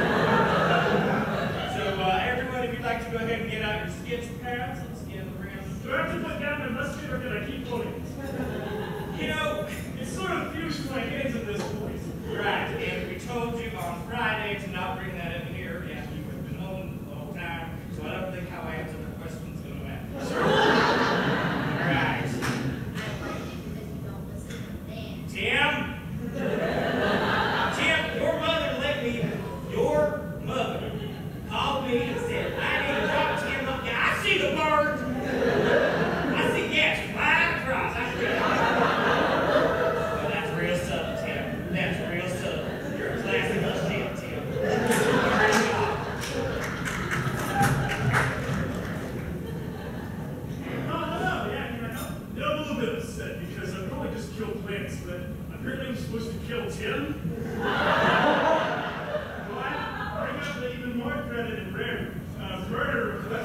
So, everyone, if you'd like to go ahead and get out your sketch pads, let's get around. Do I have to put down my musket, or can I keep holding it? You know, It's sort of fused my hands at this point. right, and we told you on Friday to not bring that in here, and you have been home the whole time, so I don't think how I answer the question's going to matter. All right. I like it because you don't listen to them. Tim? Tim, your mother called me and said, I need to talk to Tim. Yeah, I see the bird. I see gas flying across. I see it. Well, that's real subtle, Tim. That's real subtle. You're a classic shit, Tim. Great job. Yeah, I'm a little bit upset because I've probably just killed plants, but apparently I'm supposed to kill Tim. Bring up the even more dreaded and rare murder request.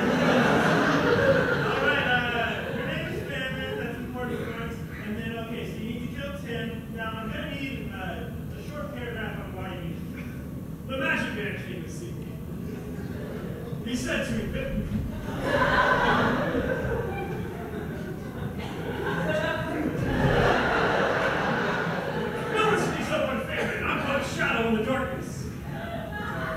Alright, your name is Batman, that's important points. And then, okay, so you need to kill Tim. Now, I'm going to need a short paragraph on why you need to. The magic man came to see me. He said to me, no one sneaks up on family. I'm called Shadow in the darkness.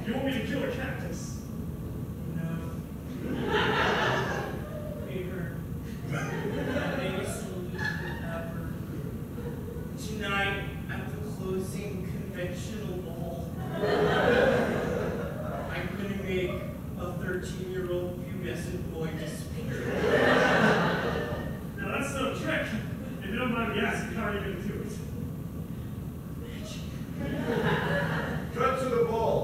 You want me to kill a cactus? No. Paper. Biggest solution ever. Tonight, at the closing conventional ball, I'm gonna make a 13-year-old pubescent boy disappear. Now that's no trick. If you don't mind me asking, how are you going to do it? Cut to the ball.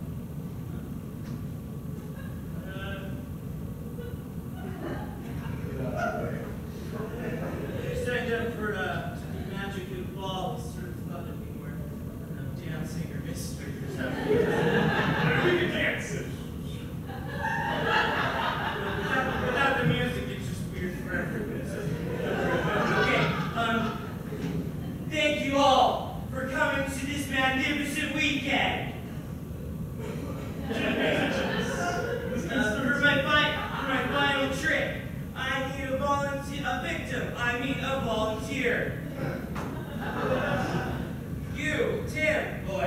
I signed up for magic and ball. Sort of thought it'd be more dancing or mystery or something. We can dance it. Without the music, it's just weird for everybody. Okay, thank you all for coming to this magnificent weekend. For my final trick, I need a victim. I mean a volunteer. You, Tim, boy.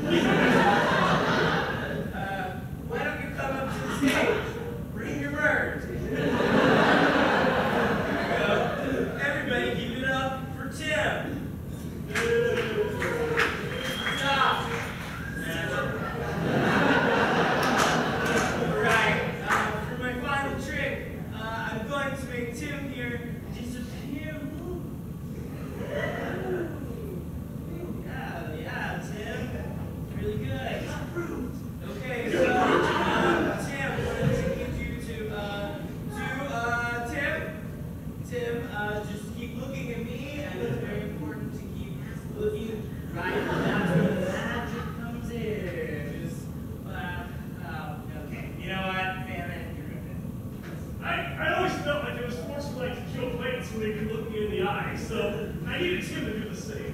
Why don't you come up to the stage? Bring your bird. Everybody give it up for Tim. Stop. Alright, for my final trick, I'm going to make Tim here disappear. Yeah, Tim. Really good. Okay, so, Tim, what does it need you to, Tim, just keep looking at me, and it's very important to keep looking right. That's where the magic comes in. Just, okay. You know what? Damn it, you're good. I always felt like it was forced to kill plants when they could look me in the eye, so I needed Tim to do the same.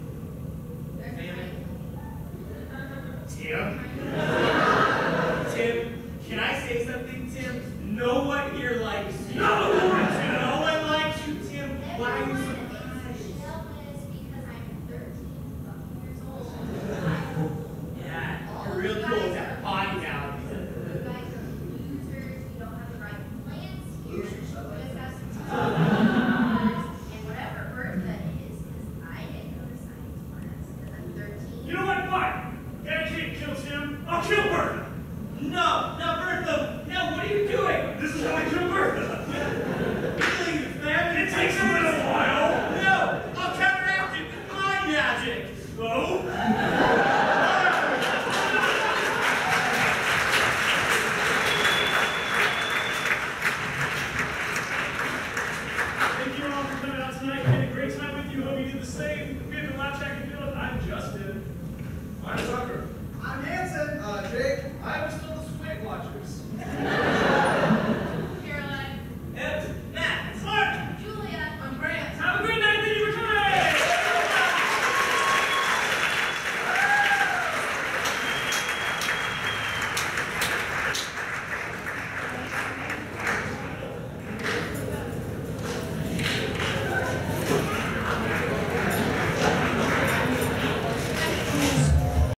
Tim? Tim, can I say something, Tim? No one here likes you. No one likes you, Tim. Why are you so Everyone is jealous because I'm 13 years old. Yeah, you're real cool with that body now. You guys are losers. You don't have the right plans here. You just have some time. And whatever Bertha is, because I didn't go to science class because I'm 13. You know what? Fine. I can't kill Tim. I'll kill Bertha. No, Bertha. No, what are you doing? This is how I kill Bertha. Killing the family. It takes a little while. No, I'll counteract it with my magic. Oh? Thank you all for coming out tonight. We had a great time with you. Hope you did the same. We have been Laugh Track and Field. I'm Justin. I'm Tucker. I'm Hansen. Jake. I was still the Swing Watchers.